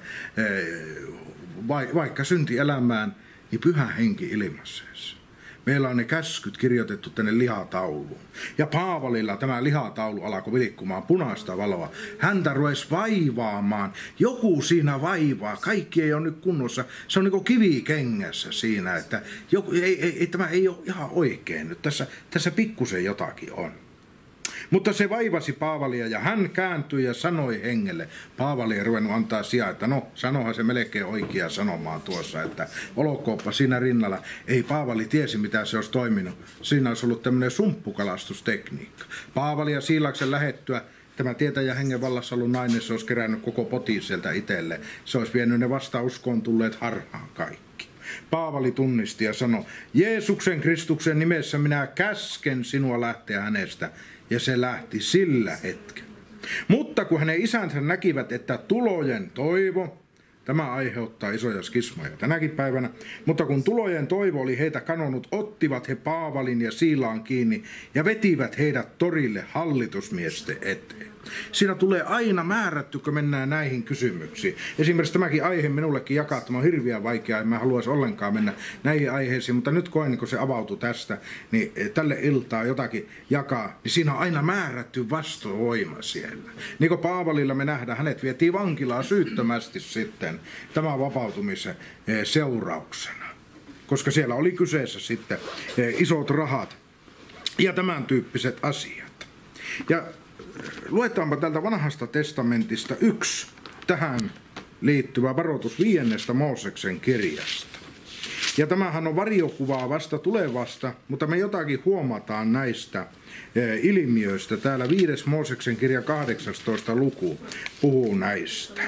vaikka syntielämään, niin pyhä henki ilmaisseessa. Meillä on ne käskyt kirjoitettu tänne lihatauluun. Ja Paavalilla tämä lihataulu alkoi vilkkumaan punaista valoa. Häntä rupesi vaivaamaan. Joku siinä vaivaa. Kaikki ei ole nyt kunnossa. Se on niin kuin kivikengässä siinä, että tämä ei ole ihan oikein nyt. Tässä pikkusen jotakin on. Mutta se vaivasi Paavalia ja hän kääntyi ja sanoi hengelle. Paavali ei ruvennut antaa sijaa, että sanohan se melkein oikea sanomaan tuossa, että olkoonpa siinä rinnalla. Ei Paavali tiesi, mitä se olisi toiminut. Siinä olisi ollut tämmöinen sumppukalastustekniikka. Paavali ja Siilaksen lähettyä, tämä tietäjä hengen vallassa ollut nainen, se olisi kerännyt koko potin sieltä itselle. Se olisi vienyt ne vasta uskoon tulleet harhaan kaikki. Paavali tunnisti ja sanoi, Jeesuksen Kristuksen nimessä minä käsken sinua lähteä hänestä. Ja se lähti sillä hetkellä. Mutta kun hänen isänsä näkivät, että tulojen toivo, tämä aiheuttaa isoja skismoja tänäkin päivänä, mutta kun tulojen toivo oli heitä kanonut, ottivat he Paavalin ja Siilaan kiinni ja vetivät heidät torille hallitusmiesten eteen. Siinä tulee aina määrätty, kun mennään näihin kysymyksiin. Esimerkiksi tämäkin aihe minullekin jakaa, tämä on hirveän vaikeaa, en mä haluaisi ollenkaan mennä näihin aiheisiin, mutta nyt koen, kun se avautui tästä, niin tälle iltaa jotakin jakaa, niin siinä on aina määrätty vastovoima siellä. Niin kuin Paavalilla me nähdään, hänet vietiin vankilaan syyttömästi sitten tämän vapautumisen seurauksena, koska siellä oli kyseessä sitten isot rahat ja tämän tyyppiset asiat. Ja luetaanpa täältä Vanhasta testamentista yksi tähän liittyvä varoitus 5. Mooseksen kirjasta. Ja tämähän on varjokuvaa vasta tulevasta, mutta me jotakin huomataan näistä ilmiöistä. Täällä 5. Mooseksen kirja 18. luku puhuu näistä.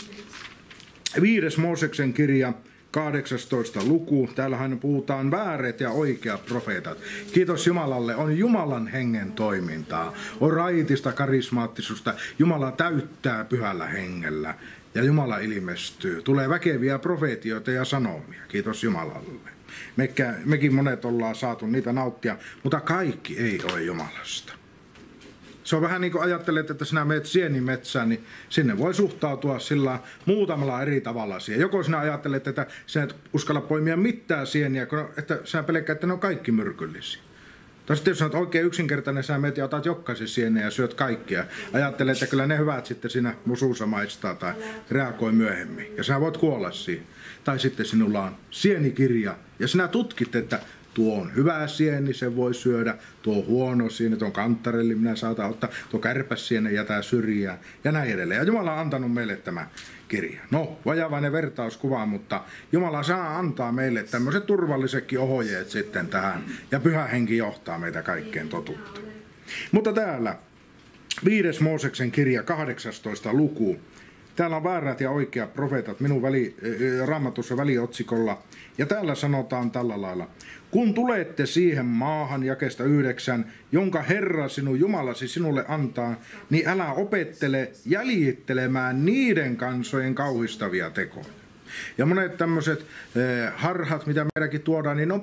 5. Mooseksen kirja 18. luku. Täällähän puhutaan vääret ja oikeat profeetat. Kiitos Jumalalle. On Jumalan hengen toimintaa. On raitista karismaattisuutta. Jumala täyttää pyhällä hengellä. ja Jumala ilmestyy. Tulee väkeviä profeetioita ja sanomia. Kiitos Jumalalle. Mekin monet ollaan saatu niitä nauttia, mutta kaikki ei ole Jumalasta. Se on vähän niin kuin ajattelet, että sinä menet sienimetsään, niin sinne voi suhtautua sillä muutamalla eri tavalla siihen. Joko sinä ajattelet, että sinä et uskalla poimia mitään sieniä, että sinä pelkää, että ne on kaikki myrkyllisiä. Tai sitten jos olet oikein yksinkertainen, sinä menet ja otat jokaisen sieniä ja syöt kaikkia. Ajattelet, että kyllä ne hyvät sitten siinä musuussa maistaa tai reagoi myöhemmin. Ja sinä voit kuolla siihen. Tai sitten sinulla on sienikirja ja sinä tutkit, että tuo on hyvä sieni, sen voi syödä. Tuo on huono sieni, tuo on kanttarelli, minä saatan ottaa. Tuo kärpäsienen jätää syrjään ja näin edelleen. Ja Jumala on antanut meille tämä kirja. No, vajavainen vertauskuva, mutta Jumala saa antaa meille tämmöiset turvallisetkin ohjeet sitten tähän. Ja Pyhä Henki johtaa meitä kaikkeen totuutta. Mutta täällä 5. Mooseksen kirja 18. luku. Täällä on väärät ja oikeat profeetat minun Raamatussa väliotsikolla. Ja täällä sanotaan tällä lailla. Kun tulette siihen maahan, jakeesta 9, jonka Herra sinun Jumalasi sinulle antaa, niin älä opettele jäljittelemään niiden kansojen kauhistavia tekoja. Ja monet tämmöiset harhat, mitä meidänkin tuodaan, niin on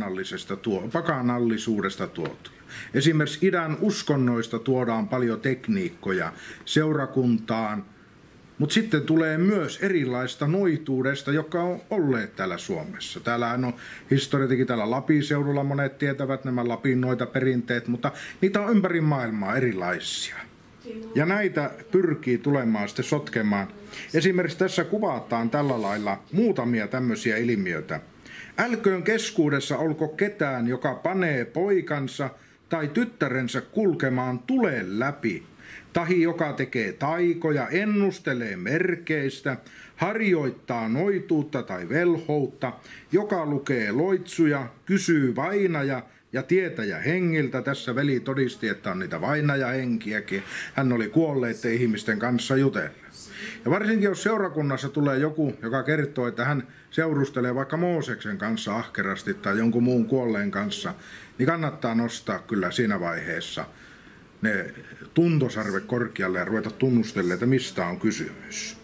pakanallisuudesta tuotuja. Esimerkiksi idän uskonnoista tuodaan paljon tekniikkoja seurakuntaan, mutta sitten tulee myös erilaista noituudesta, joka on olleet täällä Suomessa. Täällähän on historiatikin täällä Lapin seudulla, monet tietävät nämä Lapin noita perinteet, mutta niitä on ympäri maailmaa erilaisia. Ja näitä pyrkii tulemaan sitten sotkemaan. Esimerkiksi tässä kuvataan tällä lailla muutamia tämmöisiä ilmiöitä. Älköön keskuudessa olko ketään, joka panee poikansa tai tyttärensä kulkemaan tulen läpi. Tahi, joka tekee taikoja, ennustelee merkeistä, harjoittaa noituutta tai velhoutta, joka lukee loitsuja, kysyy vainaja ja tietäjä hengiltä. Tässä veli todisti, että on niitä vainajahenkiäkin. Hän oli kuolleiden ihmisten kanssa jutella. Ja varsinkin jos seurakunnassa tulee joku, joka kertoo, että hän seurustelee vaikka Mooseksen kanssa ahkerasti tai jonkun muun kuolleen kanssa, niin kannattaa nostaa kyllä siinä vaiheessa ne tuntosarvet korkealle ja ruveta tunnustelemaan, että mistä on kysymys.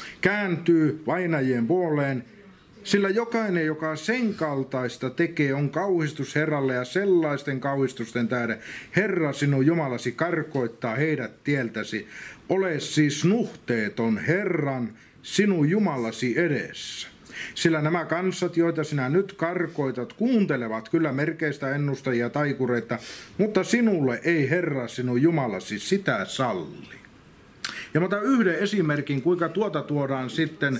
Kääntyy vainajien puoleen, sillä jokainen, joka sen kaltaista tekee, on kauhistus Herralle, ja sellaisten kauhistusten tähden Herra sinun Jumalasi karkoittaa heidät tieltäsi. Ole siis nuhteeton Herran sinun Jumalasi edessä. Sillä nämä kansat, joita sinä nyt karkoitat, kuuntelevat kyllä merkeistä ennustajia ja taikureita, mutta sinulle ei Herra sinun Jumalasi sitä salli. Ja mä otan yhden esimerkin, kuinka tuota tuodaan sitten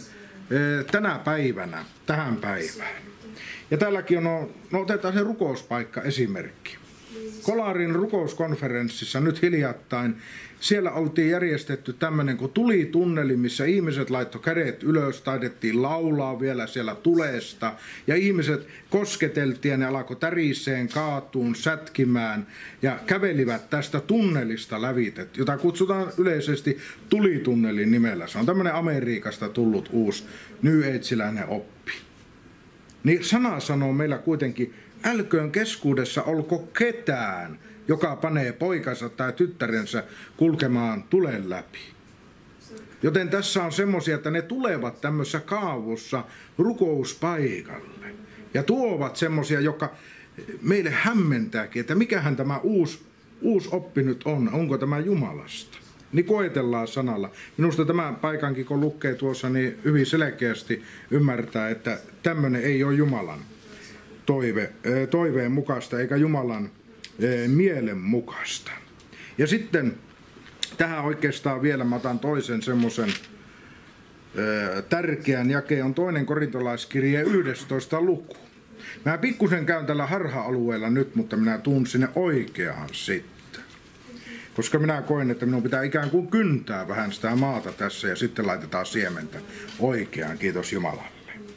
tänä päivänä, tähän päivään. Ja täälläkin on, otetaan se rukouspaikka esimerkki. Kolarin rukouskonferenssissa nyt hiljattain, siellä oltiin järjestetty tämmöinen kuin tulitunneli, missä ihmiset laittoi kädet ylös, taidettiin laulaa vielä siellä tulesta. Ja ihmiset kosketeltiin ja ne alkoi täriseen, kaatuun, sätkimään ja kävelivät tästä tunnelista lävite, jota kutsutaan yleisesti tulitunnelin nimellä. Se on tämmöinen Amerikasta tullut uusi New Ageiläinen oppi. Niin sana sanoo meillä kuitenkin, älköön keskuudessa olko ketään, joka panee poikansa tai tyttärensä kulkemaan tulen läpi. Joten tässä on semmoisia, että ne tulevat tämmöisessä kaavussa rukouspaikalle. Ja tuovat semmoisia, joka meille hämmentääkin, että mikähän tämä uusi oppi nyt on, onko tämä Jumalasta. Niin koetellaan sanalla. Minusta tämän paikankin, kun lukee tuossa, niin hyvin selkeästi ymmärtää, että tämmöinen ei ole Jumalan toiveen mukaista eikä Jumalan mielen mukaista. Ja sitten tähän oikeastaan vielä mä otan toisen semmoisen tärkeän jakeen, on 2. korintolaiskirje 11. luku. Mä pikkusen käyn tällä harha-alueella nyt, mutta minä tuun sinne oikeaan sitten. Koska minä koen, että minun pitää ikään kuin kyntää vähän sitä maata tässä ja sitten laitetaan siementä oikeaan, kiitos Jumalalle.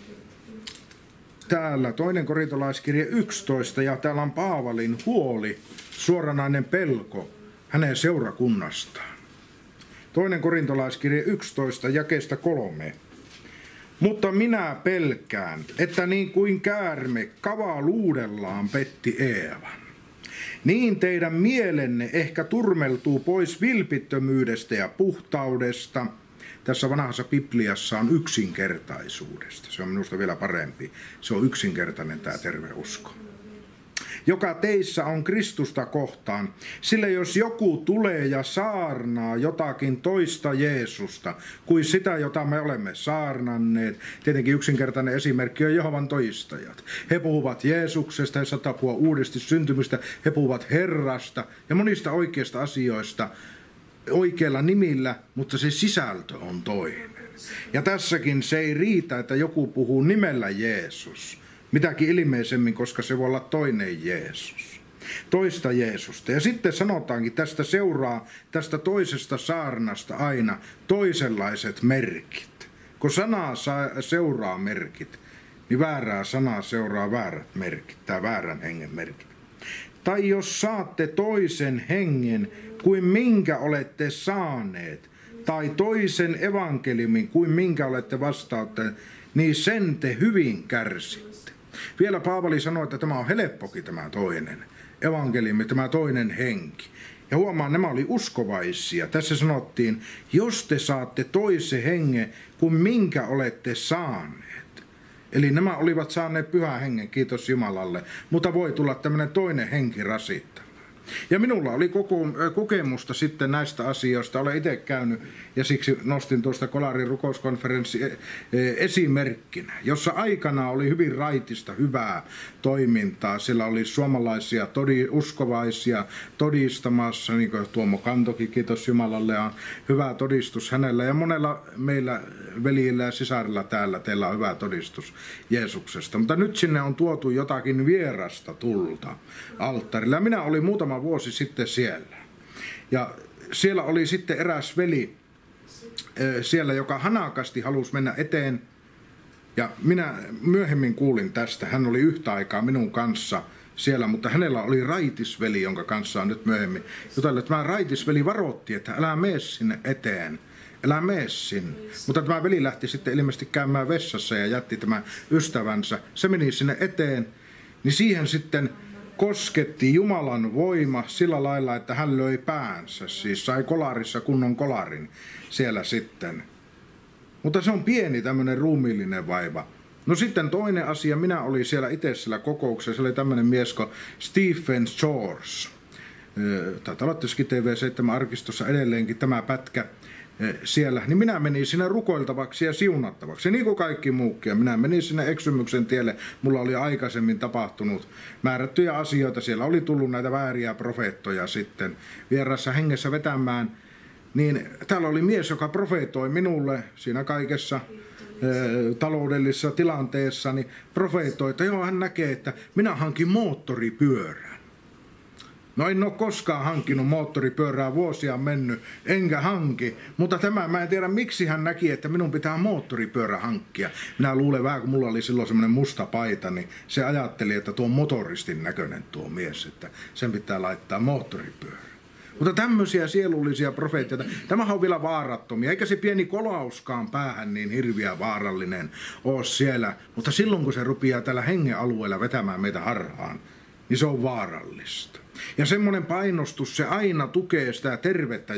Täällä 2. korintolaiskirje 11 ja täällä on Paavalin huoli, suoranainen pelko hänen seurakunnastaan. 2. korintolaiskirje 11 jakeesta 3. Mutta minä pelkään, että niin kuin käärme kavaluudellaan petti Eevan, niin teidän mielenne ehkä turmeltuu pois vilpittömyydestä ja puhtaudesta, tässä vanhassa Bibliassa on yksinkertaisuudesta. Se on minusta vielä parempi. Se on yksinkertainen tämä terve usko. Joka teissä on Kristusta kohtaan, sillä jos joku tulee ja saarnaa jotakin toista Jeesusta kuin sitä, jota me olemme saarnanneet, tietenkin yksinkertainen esimerkki on Jehovan todistajat. He puhuvat Jeesuksesta ja 100 vuotta uudesti syntymistä, he puhuvat Herrasta ja monista oikeista asioista oikeilla nimillä, mutta se sisältö on toinen. Ja tässäkin se ei riitä, että joku puhuu nimellä Jeesus. Mitäkin ilmeisemmin, koska se voi olla toinen Jeesus. Toista Jeesusta. Ja sitten sanotaankin, tästä seuraa tästä toisesta saarnasta aina toisenlaiset merkit. Kun sanaa seuraa merkit, niin väärää sanaa seuraa väärät merkit, tai väärän hengen merkit. Tai jos saatte toisen hengen kuin minkä olette saaneet, tai toisen evankeliumin kuin minkä olette vastaanottaneet, niin sen te hyvin kärsitte. Vielä Paavali sanoi, että tämä on helppokin tämä toinen evankeliumi, tämä toinen henki. Ja huomaan, nämä oli uskovaisia. Tässä sanottiin, jos te saatte toisen hengen kuin minkä olette saaneet. Eli nämä olivat saaneet pyhän hengen, kiitos Jumalalle, mutta voi tulla tämmöinen toinen henki rasittamaan. Ja minulla oli kokemusta sitten näistä asioista, olen itse käynyt ja siksi nostin tuosta Kolarin rukouskonferenssi esimerkkinä, jossa aikana oli hyvin raitista, hyvää toimintaa. Siellä oli suomalaisia uskovaisia todistamassa, niin kuin Tuomo Kantokin, kiitos Jumalalle, on hyvä todistus hänellä ja monella meillä veljillä ja sisarilla täällä teillä on hyvä todistus Jeesuksesta. Mutta nyt sinne on tuotu jotakin vierasta tulta alttarilla. Ja minä olin muutama vuosi sitten siellä. Ja siellä oli sitten eräs veli siellä, joka hanakasti halusi mennä eteen. Ja minä myöhemmin kuulin tästä. Hän oli yhtä aikaa minun kanssa siellä, mutta hänellä oli raitisveli, jonka kanssa on nyt myöhemmin jutellut. Tämä raitisveli varoitti, että älä mene sinne eteen. Älä mene sinne. Mutta tämä veli lähti sitten ilmeisesti käymään vessassa ja jätti tämän ystävänsä. Se meni sinne eteen, niin siihen sitten kosketti Jumalan voima sillä lailla, että hän löi päänsä. Siis sai kolarissa kunnon kolarin siellä sitten. Mutta se on pieni tämmöinen ruumiillinen vaiva. No sitten toinen asia, minä olin siellä itse siellä kokouksessa, se oli tämmöinen mies kuin Stephen Shores. Taitaa olla tietysti TV7-arkistossa edelleenkin tämä pätkä siellä. Niin minä menin sinne rukoiltavaksi ja siunattavaksi. Niin kuin kaikki muukin. Minä menin sinne eksymyksen tielle. Mulla oli aikaisemmin tapahtunut määrättyjä asioita. Siellä oli tullut näitä vääriä profeettoja sitten vierassa hengessä vetämään. Niin täällä oli mies, joka profeetoi minulle siinä kaikessa taloudellisessa tilanteessa, niin profeetoi, että joo, hän näkee, että minä hankin moottoripyörän. No en ole koskaan hankkinut moottoripyörää, vuosia mennyt, enkä hanki, mutta mä en tiedä miksi hän näki, että minun pitää moottoripyörä hankkia. Minä luulen vähän, kun mulla oli silloin semmoinen musta paita, niin se ajatteli, että tuo on motoristin näköinen tuo mies, että sen pitää laittaa moottoripyörä. Mutta tämmöisiä sielullisia profeetioita, tämähän on vielä vaarattomia, eikä se pieni kolauskaan päähän niin hirviä vaarallinen ole siellä. Mutta silloin kun se rupeaa tällä hengen alueella vetämään meitä harhaan, niin se on vaarallista. Ja semmoinen painostus, se aina tukee sitä tervettä,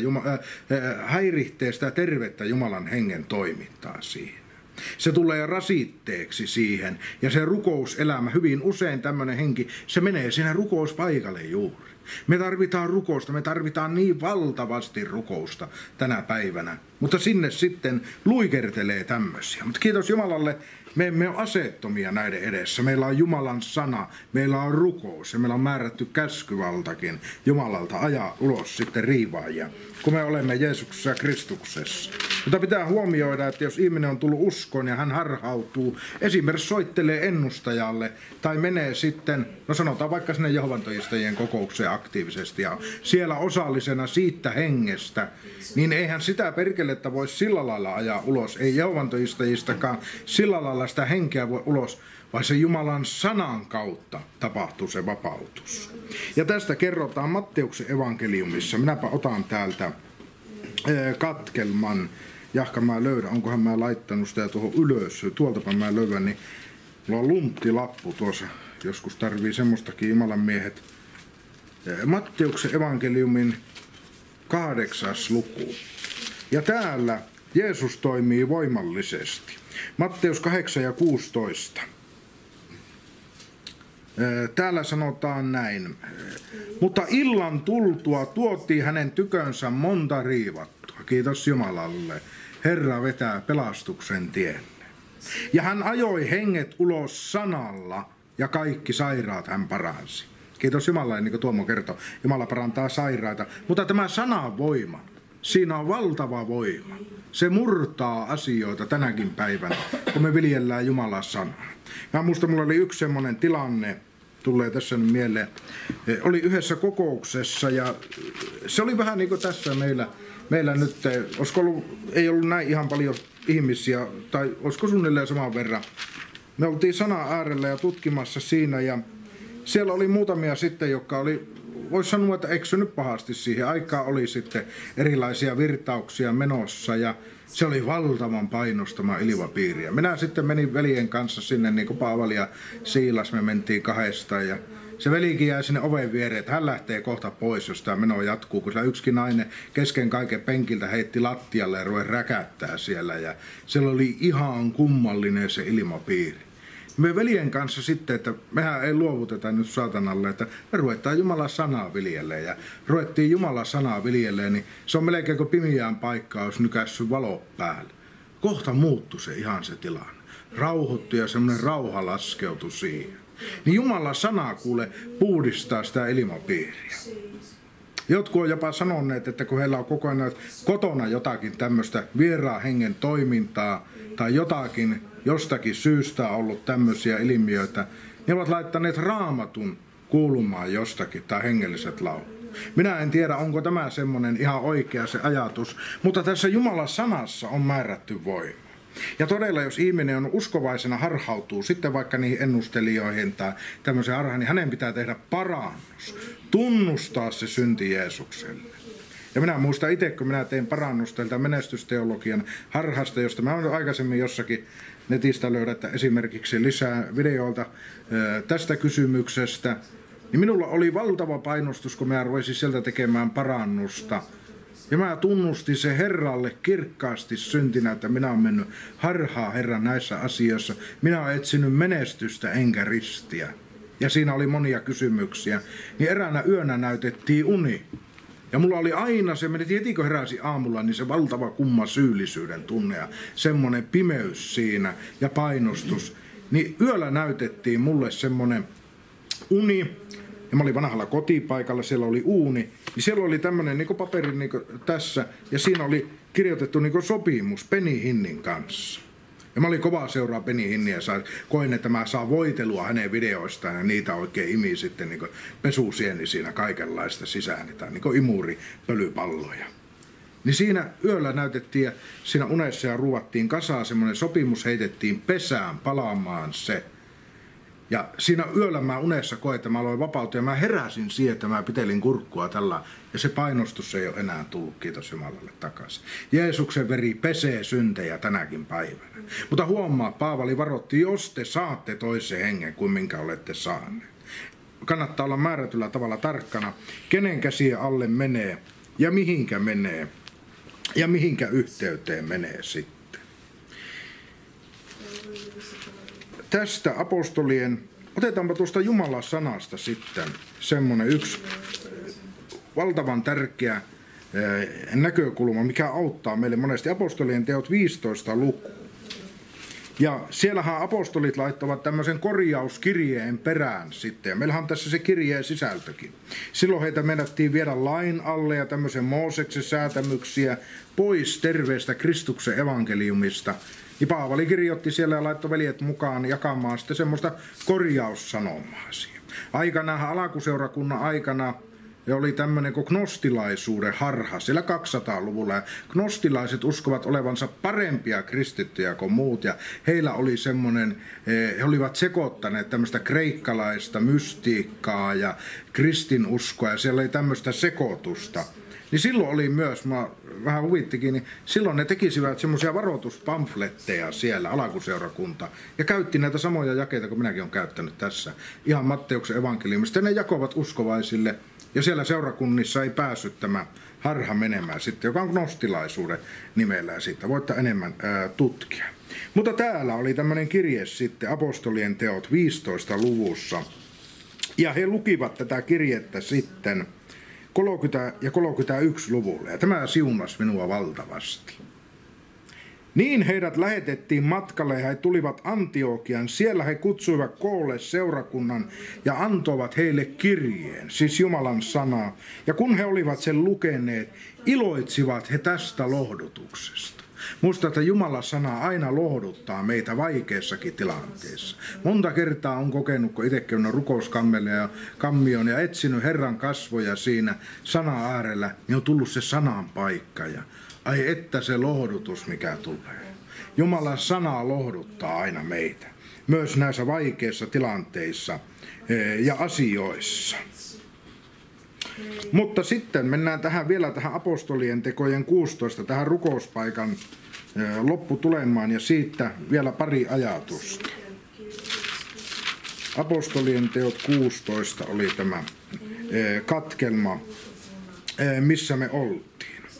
häiritsee sitä tervettä Jumalan hengen toimintaa siihen. Se tulee rasitteeksi siihen ja se rukouselämä, hyvin usein tämmöinen henki, se menee siinä rukouspaikalle juuri. Me tarvitaan rukousta, me tarvitaan niin valtavasti rukousta tänä päivänä, mutta sinne sitten luikertelee tämmöisiä. Mutta kiitos Jumalalle, me emme ole aseettomia näiden edessä. Meillä on Jumalan sana, meillä on rukous ja meillä on määrätty käskyvaltakin Jumalalta ajaa ulos sitten riivaajia, kun me olemme Jeesuksessa ja Kristuksessa. Mutta pitää huomioida, että jos ihminen on tullut uskoon ja hän harhautuu, esimerkiksi soittelee ennustajalle tai menee sitten, no sanotaan vaikka sinne Jehovan todistajien kokoukseen aktiivisesti ja siellä osallisena siitä hengestä, niin eihän sitä perkelettä voi sillä lailla ajaa ulos, ei Jehovan todistajistakaan sillä lailla sitä henkeä voi ulos, vaan se Jumalan sanan kautta tapahtuu se vapautus. Ja tästä kerrotaan Matteuksen evankeliumissa. Minäpä otan täältä katkelman. Jahka mä löydän, onkohan mä laittanut sitä tuohon ylös. Tuoltapa mä löydän, niin mulla on lunttilappu tuossa. Joskus tarvii semmoistakin Jumalan miehet. Matteuksen evankeliumin 8. luku. Ja täällä Jeesus toimii voimallisesti. Matteus 8 ja 16. Täällä sanotaan näin. Mutta illan tultua tuotiin hänen tykönsä monta riivattua. Kiitos Jumalalle. Herra vetää pelastuksen tielle. Ja hän ajoi henget ulos sanalla ja kaikki sairaat hän paransi. Kiitos Jumalalle, niin kuin Tuomo kertoi. Jumala parantaa sairaita. Mutta tämä sanan voima, siinä on valtava voima. Se murtaa asioita tänäkin päivänä, kun me viljellään Jumalan sanaa. Ja musta mulla oli yksi semmoinen tilanne, tulee tässä nyt mieleen. Oli yhdessä kokouksessa ja se oli vähän niin kuin tässä meillä nyt, olisiko ollut, ei ollut näin ihan paljon ihmisiä, tai olisiko suunnilleen saman verran. Me oltiin sana äärellä ja tutkimassa siinä ja siellä oli muutamia sitten, jotka oli, voisi sanoa, että eksynyt pahasti siihen. Aikaa oli sitten erilaisia virtauksia menossa ja se oli valtavan painostama ilmapiiriä. Minä sitten menin veljen kanssa sinne, niin kuin Paavali ja Siilas, me mentiin kahdestaan ja se velikin jäi sinne oven viereen, että hän lähtee kohta pois, jos tämä meno jatkuu, kun sillä yksikin nainen kesken kaiken penkiltä heitti lattialle ja ruvesi räkättää siellä ja siellä oli ihan kummallinen se ilmapiiri. Me veljen kanssa sitten, että mehän ei luovuteta nyt saatanalle, että me ruvetaan Jumalan sanaa viljelleen ja ruvettiin Jumalan sanaa viljelleen, niin se on melkein kuin pimiään paikkaa, jos nykässy valo päälle. Kohta muuttui se ihan se tilanne. Rauhoittui ja semmoinen rauha laskeutui siihen. Niin Jumalan sana kuule puhdistaa sitä ilmapiiriä. Jotkut on jopa sanoneet, että kun heillä on koko ajan kotona jotakin tämmöistä vieraan hengen toimintaa tai jotakin jostakin syystä on ollut tämmöisiä ilmiöitä, ne ovat laittaneet Raamatun kuulumaan jostakin tai hengelliset laulut. Minä en tiedä, onko tämä semmoinen ihan oikea se ajatus, mutta tässä Jumalan sanassa on määrätty voima. Ja todella, jos ihminen on uskovaisena harhautuu sitten vaikka niihin ennustelijoihin tai tämmöisen harhaan, niin hänen pitää tehdä parannus, tunnustaa se synti Jeesukselle. Ja minä muistan itse, kun minä tein parannusta menestysteologian harhasta, josta mä olen aikaisemmin jossakin netistä löydettä esimerkiksi lisää videoilta tästä kysymyksestä, niin minulla oli valtava painostus, kun mä ruvesin sieltä tekemään parannusta. Ja mä tunnustin se Herralle kirkkaasti syntinä, että minä olen mennyt harhaa Herran näissä asioissa. Minä olen etsinyt menestystä enkä ristiä. Ja siinä oli monia kysymyksiä. Niin eräänä yönä näytettiin uni. Ja mulla oli aina se, heti kun heräsi aamulla, niin se valtava kumma syyllisyyden tunne ja semmoinen pimeys siinä ja painostus. Niin yöllä näytettiin mulle semmoinen uni. Ja mä olin vanhalla kotipaikalla, siellä oli uuni. Niin siellä oli tämmöinen niin paperi niin tässä ja siinä oli kirjoitettu niin sopimus Penny Hinnin kanssa. Ja mä olin kovaa seuraa Penny Hinniä ja koin, että mä saan voitelua hänen videoistaan ja niitä oikein imi sitten niin pesusieni siinä kaikenlaista sisään, tai niin imuripölypalloja. Niin siinä yöllä näytettiin ja siinä unessa ja ruuattiin kasaan semmoinen sopimus, heitettiin pesään palaamaan se. Ja siinä yöllä mä unessa koin, että mä aloin vapautua ja mä heräsin siihen, että mä pitelin kurkkua tällä. Ja se painostus ei ole enää tullut, kiitos Jumalalle, takaisin. Jeesuksen veri pesee syntejä tänäkin päivänä. Mutta huomaa, Paavali varoitti, jos te saatte toisen hengen kuin minkä olette saaneet. Kannattaa olla määrätyllä tavalla tarkkana, kenen käsiä alle menee ja mihinkä yhteyteen menee sitten. Tästä apostolien, otetaanpa tuosta Jumalan sanasta sitten semmoinen yksi valtavan tärkeä näkökulma, mikä auttaa meille monesti. Apostolien teot 15 luku. Ja siellähän apostolit laittavat tämmöisen korjauskirjeen perään sitten. Ja meillähän on tässä se kirjeen sisältökin. Silloin heitä meinattiin viedä lain alle ja tämmöisen Mooseksen säätämyksiä pois terveestä Kristuksen evankeliumista. Niin Paavali kirjoitti siellä ja laittoi veljet mukaan jakamaan sitten semmoista korjaussanomaa siihen. Aikanaan alakuseurakunnan aikana oli tämmöinen kuin gnostilaisuuden harha siellä 200-luvulla. Ja gnostilaiset uskovat olevansa parempia kristittyjä kuin muut ja heillä oli semmoinen, he olivat sekoittaneet tämmöistä kreikkalaista mystiikkaa ja kristinuskoa ja siellä oli tämmöistä sekoitusta. niin silloin oli myös, mä vähän huvittikin, niin silloin ne tekisivät semmoisia varoituspamfletteja siellä, alkuseurakunta, ja käytti näitä samoja jakeita kuin minäkin olen käyttänyt tässä, ihan Matteuksen evankeliumista. Ne jakoivat uskovaisille, ja siellä seurakunnissa ei päässyt tämä harha menemään sitten, joka on gnostilaisuuden nimellä, ja siitä voitte enemmän tutkia. Mutta täällä oli tämmöinen kirje sitten, Apostolien teot 15 luvussa, ja he lukivat tätä kirjettä sitten 30 ja 31 luvulle, ja tämä siunasi minua valtavasti. Niin heidät lähetettiin matkalle ja he tulivat Antiokian. Siellä he kutsuivat koolle seurakunnan ja antoivat heille kirjeen, siis Jumalan sanaa. Ja kun he olivat sen lukeneet, iloitsivat he tästä lohdutuksesta. Muista, että Jumalan sana aina lohduttaa meitä vaikeissakin tilanteissa. Monta kertaa on kokenut, kun itsekin on rukouskammioon ja etsinyt Herran kasvoja siinä sana äärellä, niin on tullut se sanan paikka. Ja ai että se lohdutus, mikä tulee. Jumalan sana lohduttaa aina meitä, myös näissä vaikeissa tilanteissa ja asioissa. Mutta sitten mennään vielä tähän apostolien tekojen 16, tähän rukouspaikan lopputulemaan, ja siitä vielä pari ajatusta. Apostolien teot 16 oli tämä katkelma, missä me oltiin.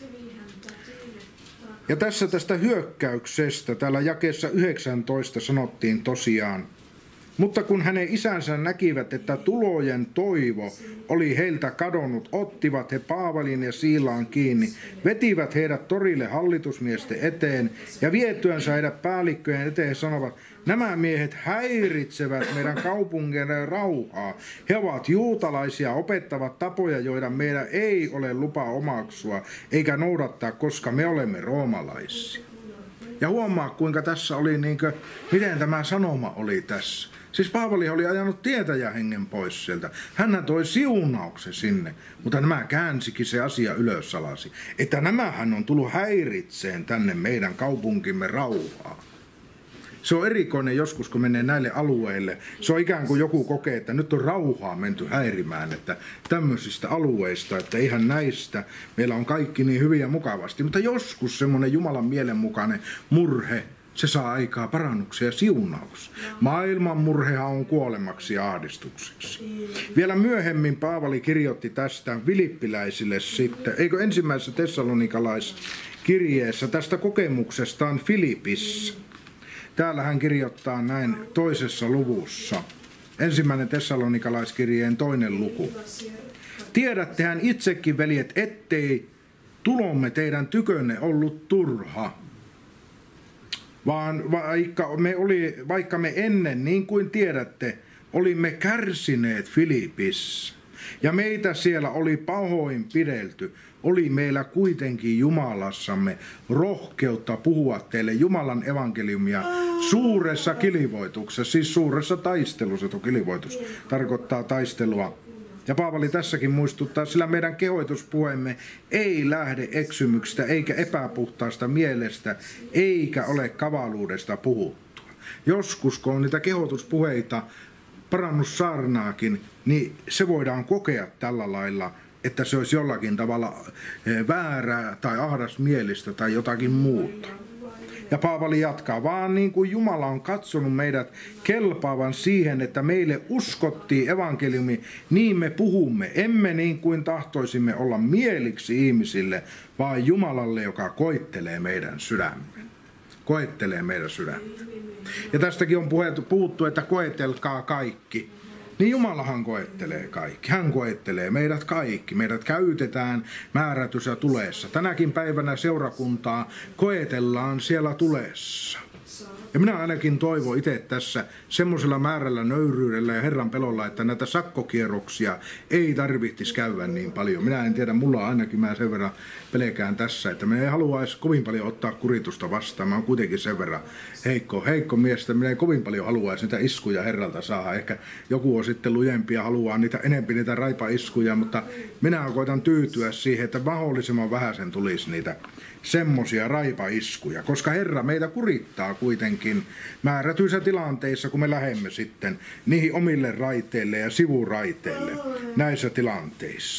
Ja tässä tästä hyökkäyksestä, täällä jakeessa 19 sanottiin tosiaan, mutta kun hänen isänsä näkivät, että tulojen toivo oli heiltä kadonnut, ottivat he Paavalin ja Siilaan kiinni, vetivät heidät torille hallitusmiesten eteen ja vietyänsä heidät päällikköjen eteen he sanovat, nämä miehet häiritsevät meidän kaupunkiemme rauhaa. He ovat juutalaisia, opettavat tapoja, joita meidän ei ole lupa omaksua eikä noudattaa, koska me olemme roomalaisia. Ja huomaa, kuinka tässä oli, miten tämä sanoma oli tässä. Siis Paavali oli ajanut tietäjähengen pois sieltä. Hän toi siunauksen sinne, mutta nämä käänsikin se asia ylös alasi. Että nämähän on tullut häiritseen tänne meidän kaupunkimme rauhaa. Se on erikoinen joskus, kun menee näille alueille. Se on ikään kuin joku kokee, että nyt on rauhaa menty häirimään, että tämmöisistä alueista, että ihan näistä meillä on kaikki niin hyvin ja mukavasti. Mutta joskus semmoinen Jumalan mielenmukainen murhe, se saa aikaa parannuksia ja siunauksia. Maailman murhehan on kuolemaksi ja ahdistukseksi. Vielä myöhemmin Paavali kirjoitti tästä filippiläisille sitten, eikö ensimmäisessä tessalonikalaiskirjeessä tästä kokemuksestaan Filippissä. Täällä hän kirjoittaa näin 2. luvussa, 1. tessalonikalaiskirjeen 2. luku. Tiedättehän itsekin, veljet, ettei tulomme teidän tykönne ollut turha, vaan vaikka me ennen, niin kuin tiedätte, olimme kärsineet Filippissä ja meitä siellä oli pahoin pidelty, oli meillä kuitenkin Jumalassamme rohkeutta puhua teille Jumalan evankeliumia suuressa kilivoituksessa, siis suuressa taistelussa. Tuo kilivoitus tarkoittaa taistelua. Ja Paavali tässäkin muistuttaa, sillä meidän kehoituspuheemme ei lähde eksymyksestä eikä epäpuhtaasta mielestä, eikä ole kavaluudesta puhuttua. Joskus, kun on niitä kehoituspuheita, parannussaarnaakin, niin se voidaan kokea tällä lailla, että se olisi jollakin tavalla väärää tai ahdasmielistä tai jotakin muuta. Ja Paavali jatkaa, vaan niin kuin Jumala on katsonut meidät kelpaavan siihen, että meille uskottiin evankeliumi, niin me puhumme. Emme niin kuin tahtoisimme olla mieliksi ihmisille, vaan Jumalalle, joka koettelee meidän sydämme. Koettelee meidän sydämme. Ja tästäkin on puhuttu, että koetelkaa kaikki. Niin Jumalahan koettelee kaikki. Hän koettelee meidät kaikki. Meidät käytetään määrätyssä tuleessa. Tänäkin päivänä seurakuntaa koetellaan siellä tulessa. Ja minä ainakin toivon itse tässä semmoisella määrällä nöyryydellä ja Herran pelolla, että näitä sakkokierroksia ei tarvitsisi käydä niin paljon. Minä en tiedä, mulla ainakin mä sen verran pelkään tässä, että minä ei haluaisi kovin paljon ottaa kuritusta vastaan. Mä oon kuitenkin sen verran heikko mies, että minä ei kovin paljon haluaisi niitä iskuja Herralta saada. Ehkä joku on sitten lujempi ja haluaa enempi niitä raipaiskuja, mutta minä koitan tyytyä siihen, että mahdollisimman vähäisen tulisi niitä semmoisia raipaiskuja, koska Herra meitä kurittaa kuitenkin määrätyissä tilanteissa, kun me lähdemme sitten niihin omille raiteille ja sivuraiteille näissä tilanteissa.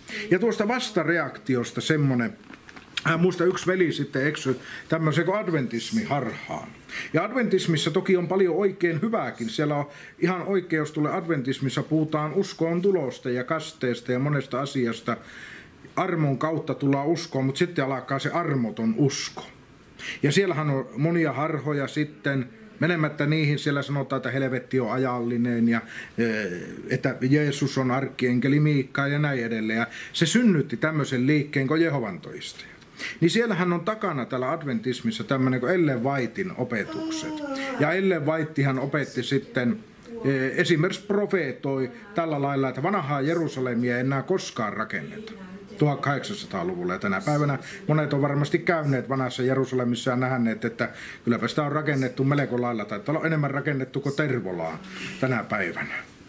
Ja tuosta vastareaktiosta semmoinen, muista yksi veli sitten eksyi tämmöisen kuin adventismi harhaan. Ja adventismissa toki on paljon oikein hyvääkin. Siellä on ihan oikein, jos tulee adventismissa, puhutaan uskoon tulosta ja kasteesta ja monesta asiasta. Armon kautta tullaan uskoon, mutta sitten alkaa se armoton usko. Ja siellähän on monia harhoja sitten. Menemättä niihin siellä sanotaan, että helvetti on ajallinen ja että Jeesus on arkkienkeli Miikka ja näin edelleen. Ja se synnytti tämmöisen liikkeen kuin Jehovan todistajat. Niin siellähän on takana täällä adventismissa tämmöinen kuin Ellen Whiten opetukset. Ja Ellen Whitehan opetti sitten, esimerkiksi profeetoi tällä lailla, että vanhaa Jerusalemia ei enää koskaan rakenneta. 1800-luvulla ja tänä päivänä monet on varmasti käyneet vanhassa Jerusalemissa ja nähneet, että kylläpä sitä on rakennettu melko lailla, tai on enemmän rakennettu kuin Tervolaa tänä päivänä.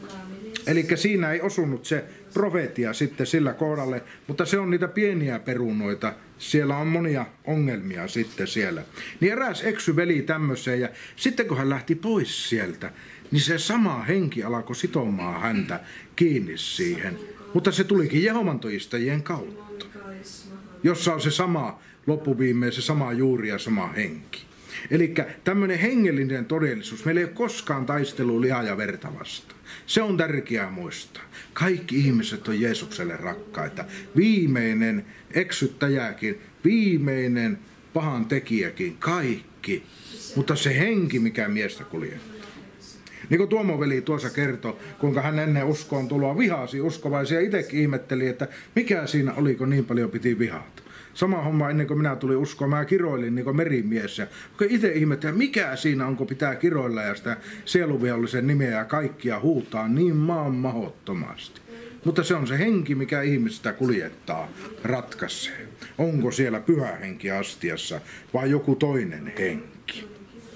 Eli siinä ei osunut se profeetia sitten sillä kohdalle, mutta se on niitä pieniä perunoita, siellä on monia ongelmia sitten siellä. Niin eräs eksy veli tämmöiseen ja sitten kun hän lähti pois sieltä, niin se sama henki alkoi sitomaan häntä kiinni siihen. Mutta se tulikin Jehovan todistajien kautta, jossa on se sama loppuviimein, se sama juuri ja sama henki. Eli tämmöinen hengellinen todellisuus, meillä ei ole koskaan taistelu lihaa ja verta vastaan. Se on tärkeää muistaa. Kaikki ihmiset on Jeesukselle rakkaita. Viimeinen eksyttäjäkin, viimeinen pahan tekijäkin, kaikki. Mutta se henki, mikä miestä kuljettaa. Niin kuin Tuomo veli tuossa kertoi, kuinka hän ennen uskoon tuloa vihasi uskovaisia. Itsekin ihmetteli, että mikä siinä oli, kun niin paljon piti vihata. Sama homma ennen kuin minä tulin uskoon, mä kiroilin niin kuin merimies. Ja itse ihmettelin, mikä siinä on, kun pitää kiroilla ja sitä sieluvihollisen nimeä ja kaikkia huutaa niin maan mahdottomasti. Mutta se on se henki, mikä ihmistä kuljettaa, ratkaisee. Onko siellä pyhä henki astiassa vai joku toinen henki.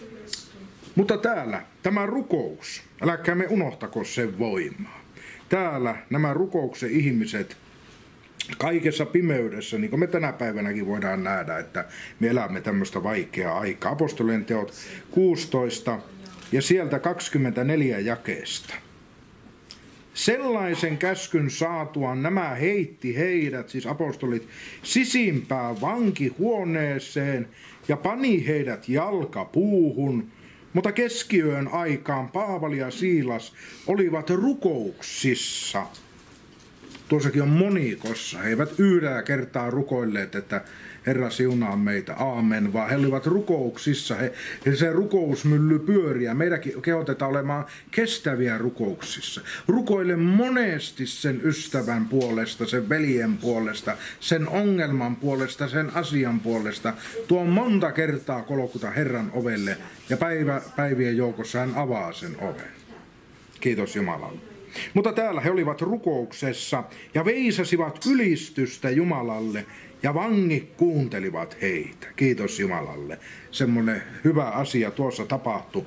Mutta täällä tämä rukous, älkää me unohtako sen voimaa. Täällä nämä rukouksen ihmiset kaikessa pimeydessä, niin kuin me tänä päivänäkin voidaan nähdä, että me elämme tämmöistä vaikeaa aikaa. Apostolien teot 16 ja sieltä 24 jakeesta. Sellaisen käskyn saatuaan nämä heitti heidät, siis apostolit, sisimpään vankihuoneeseen ja pani heidät jalkapuuhun. Mutta keskiyön aikaan Paavali ja Siilas olivat rukouksissa. Tuossakin on monikossa. He eivät yhdellä kertaa rukoilleet, että Herra siunaa meitä, aamen, vaan he olivat rukouksissa. Se rukousmylly pyöriä. Meidänkin kehotetaan olemaan kestäviä rukouksissa. Rukoile monesti sen ystävän puolesta, sen veljen puolesta, sen ongelman puolesta, sen asian puolesta. Tuo monta kertaa kolkuta Herran ovelle ja päivien joukossa hän avaa sen oven. Kiitos Jumalalle. Mutta täällä he olivat rukouksessa ja veisasivat ylistystä Jumalalle ja vangit kuuntelivat heitä. Kiitos Jumalalle. Semmoinen hyvä asia tuossa tapahtui.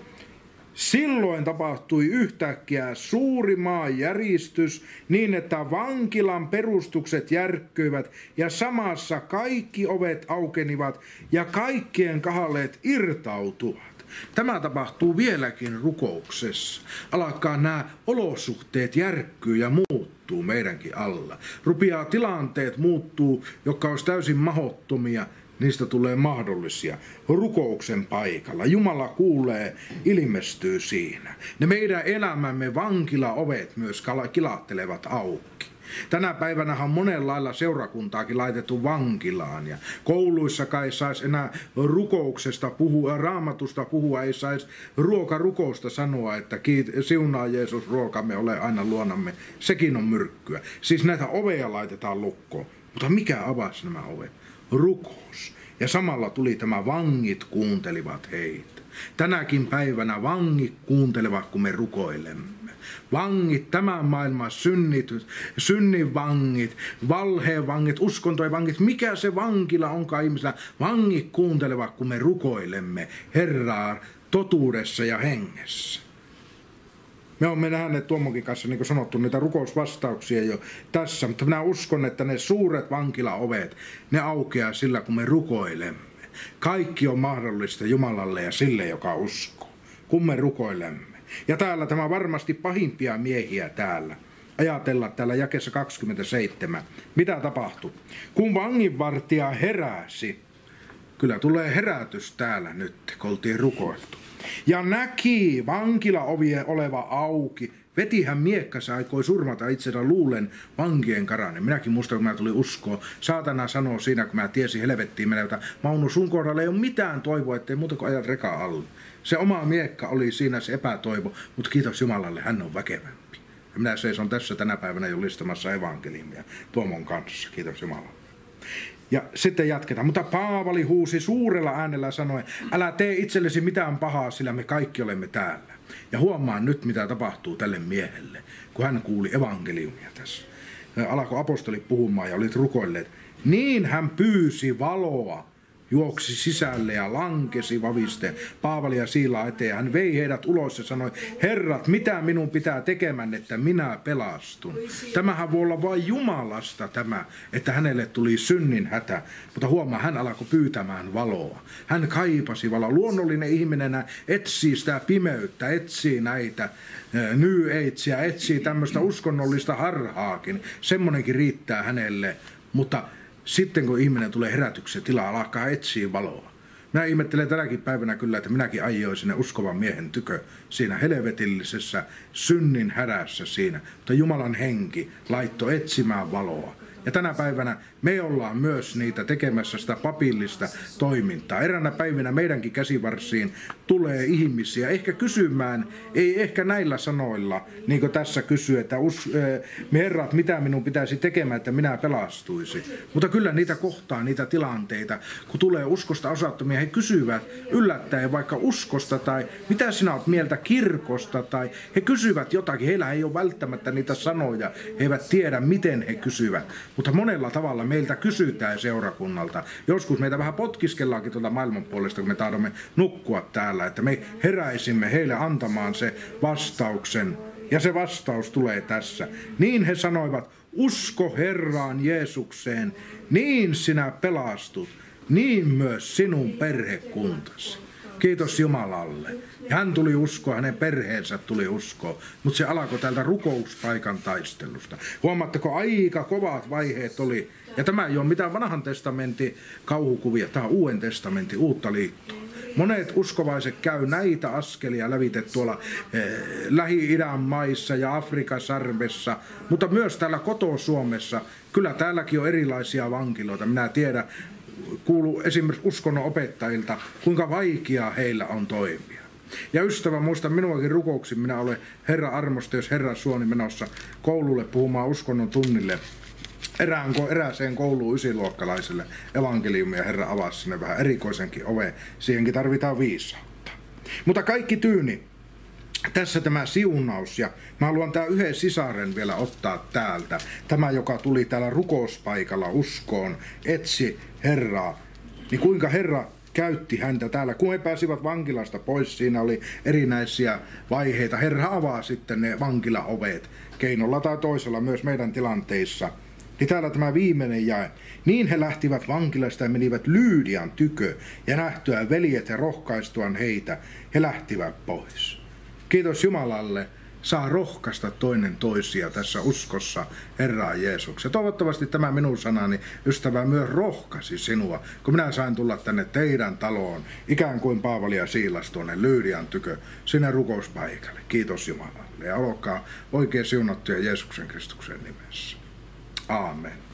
Silloin tapahtui yhtäkkiä suuri maanjäristys niin, että vankilan perustukset järkkyivät ja samassa kaikki ovet aukenivat ja kaikkien kahaleet irtautuvat. Tämä tapahtuu vieläkin rukouksessa. Alkaa nämä olosuhteet järkkyy ja muuttuu meidänkin alla. Rupeaa tilanteet muuttuu, jotka olisi täysin mahdottomia. Niistä tulee mahdollisia rukouksen paikalla. Jumala kuulee, ilmestyy siinä. Ne meidän elämämme vankilaovet myös kilattelevat auki. Tänä päivänä on monenlailla seurakuntaakin laitettu vankilaan ja kouluissa kai saisi enää rukouksesta puhua, raamatusta puhua, ei saisi ruokarukousta sanoa, että siunaa Jeesus ruokamme, ole aina luonamme. Sekin on myrkkyä. Siis näitä oveja laitetaan lukkoon. Mutta mikä avasi nämä ovet? Rukous. Ja samalla tuli tämä vangit kuuntelivat heitä. Tänäkin päivänä vangit kuuntelevat, kun me rukoilemme. Vangit, tämän maailman synninvangit, valheenvangit, uskontojen vangit, mikä se vankila onkaan ihmisellä. Vangit kuuntelevat, kun me rukoilemme Herraa totuudessa ja hengessä. Me olemme nähneet Tuomonkin kanssa, niin kuin sanottu, niitä rukousvastauksia jo tässä, mutta minä uskon, että ne suuret vankilaovet, ne aukeaa sillä, kun me rukoilemme. Kaikki on mahdollista Jumalalle ja sille, joka uskoo, kun me rukoilemme. Ja täällä tämä varmasti pahimpia miehiä täällä. ajatella täällä jakeessa 27. Mitä tapahtui? Kun vanginvartija heräsi, kyllä tulee herätys täällä nyt, kun oltiin rukoiltu. Ja näki vankilaovien oleva auki. Veti hän miekkansa, aikoi surmata itsensä luulen vankien karanen. Minäkin muistan, kun mä tulin uskoon. Saatana sanoo siinä, kun mä tiesin helvettiin menevä, Mauno, sun kohdalla ei ole mitään toivoa, ettei muuta kuin ajat reka alle. Se oma miekka oli siinä se epätoivo, mutta kiitos Jumalalle, hän on väkevämpi. Ja minä seison tässä tänä päivänä julistamassa evankeliumia Tuomon kanssa, kiitos Jumalalle. Ja sitten jatketaan. Mutta Paavali huusi suurella äänellä sanoen, älä tee itsellesi mitään pahaa, sillä me kaikki olemme täällä. Ja huomaan nyt, mitä tapahtuu tälle miehelle, kun hän kuuli evankeliumia tässä. Alkoi apostolit puhumaan ja olit rukoilleet. Niin hän pyysi valoa, juoksi sisälle ja lankesi vavisteen Paavali ja Siilaa eteen. Hän vei heidät ulos ja sanoi, herrat, mitä minun pitää tekemään, että minä pelastun? Tämähän voi olla vain Jumalasta tämä, että hänelle tuli synnin hätä. Mutta huomaa, hän alkoi pyytämään valoa. Hän kaipasi valoa. Luonnollinen ihminen etsii sitä pimeyttä, etsii näitä New Agea, etsii tämmöistä uskonnollista harhaakin. Semmonenkin riittää hänelle, mutta sitten kun ihminen tulee herätyksen tilaa, alkaa etsiä valoa. Minä ihmettelen tänäkin päivänä kyllä, että minäkin ajoin sinne uskovan miehen tykö siinä helvetillisessä synnin hädässä siinä. Mutta Jumalan henki laittoi etsimään valoa. Ja tänä päivänä me ollaan myös niitä tekemässä sitä papillista toimintaa. Eräänä päivinä meidänkin käsivarsiin tulee ihmisiä ehkä kysymään, ei ehkä näillä sanoilla, niin kuin tässä kysyy, että herrat, mitä minun pitäisi tekemään, että minä pelastuisi. Mutta kyllä niitä kohtaa, niitä tilanteita, kun tulee uskosta osattomia, he kysyvät yllättäen vaikka uskosta tai mitä sinä olet mieltä kirkosta tai he kysyvät jotakin. Heillä ei ole välttämättä niitä sanoja, he eivät tiedä miten he kysyvät. Mutta monella tavalla meiltä kysytään seurakunnalta. Joskus meitä vähän potkiskellaankin tuolta maailman puolesta, kun me tahdomme nukkua täällä, että me heräisimme heille antamaan se vastauksen. Ja se vastaus tulee tässä. Niin he sanoivat, usko Herraan Jeesukseen, niin sinä pelastut, niin myös sinun perhekuntasi. Kiitos Jumalalle. Ja hän tuli uskoa, hänen perheensä tuli uskoa, mutta se alkoi täältä rukouspaikan taistelusta. Huomaatteko, aika kovat vaiheet oli. Ja tämä ei ole mitään vanhan testamentin kauhukuvia, tämä on Uuden testamentin uutta liittoa. Monet uskovaiset käy näitä askelia lävite tuolla Lähi-idän maissa ja Afrikan sarvessa, mutta myös täällä Koto-Suomessa. Kyllä täälläkin on erilaisia vankiloita. Minä tiedän, kuuluu esimerkiksi uskonnon opettajilta, kuinka vaikeaa heillä on toimia. Ja ystävä, muista minuakin rukouksin, minä olen Herra armosta, jos Herra suoni menossa koululle puhumaan uskonnon tunnille. Erääseen kouluun ysiluokkalaiselle evankeliumia Herra avasi sinne vähän erikoisenkin oven. Siihenkin tarvitaan viisautta. Mutta kaikki tyyni. Tässä tämä siunaus ja mä haluan tämän yhden sisaren vielä ottaa täältä. Tämä, joka tuli täällä rukouspaikalla uskoon, etsi Herraa. Niin kuinka Herra käytti häntä täällä. Kun he pääsivät vankilasta pois, siinä oli erinäisiä vaiheita. Herra avaa sitten ne vankilaovet keinolla tai toisella myös meidän tilanteissa. Niin täällä tämä viimeinen jae. Niin he lähtivät vankilasta ja menivät Lyydian tykö ja nähtyään veljet ja rohkaistuaan heitä, he lähtivät pois. Kiitos Jumalalle, saa rohkaista toinen toisia tässä uskossa Herraan Jeesuksen. Toivottavasti tämä minun sanani, ystävä, myös rohkaisi sinua, kun minä sain tulla tänne teidän taloon, ikään kuin Paavali ja Siilas tuonne Lyydian tykö, sinne rukouspaikalle. Kiitos Jumalalle ja olkaa oikein siunattuja Jeesuksen Kristuksen nimessä. Aamen.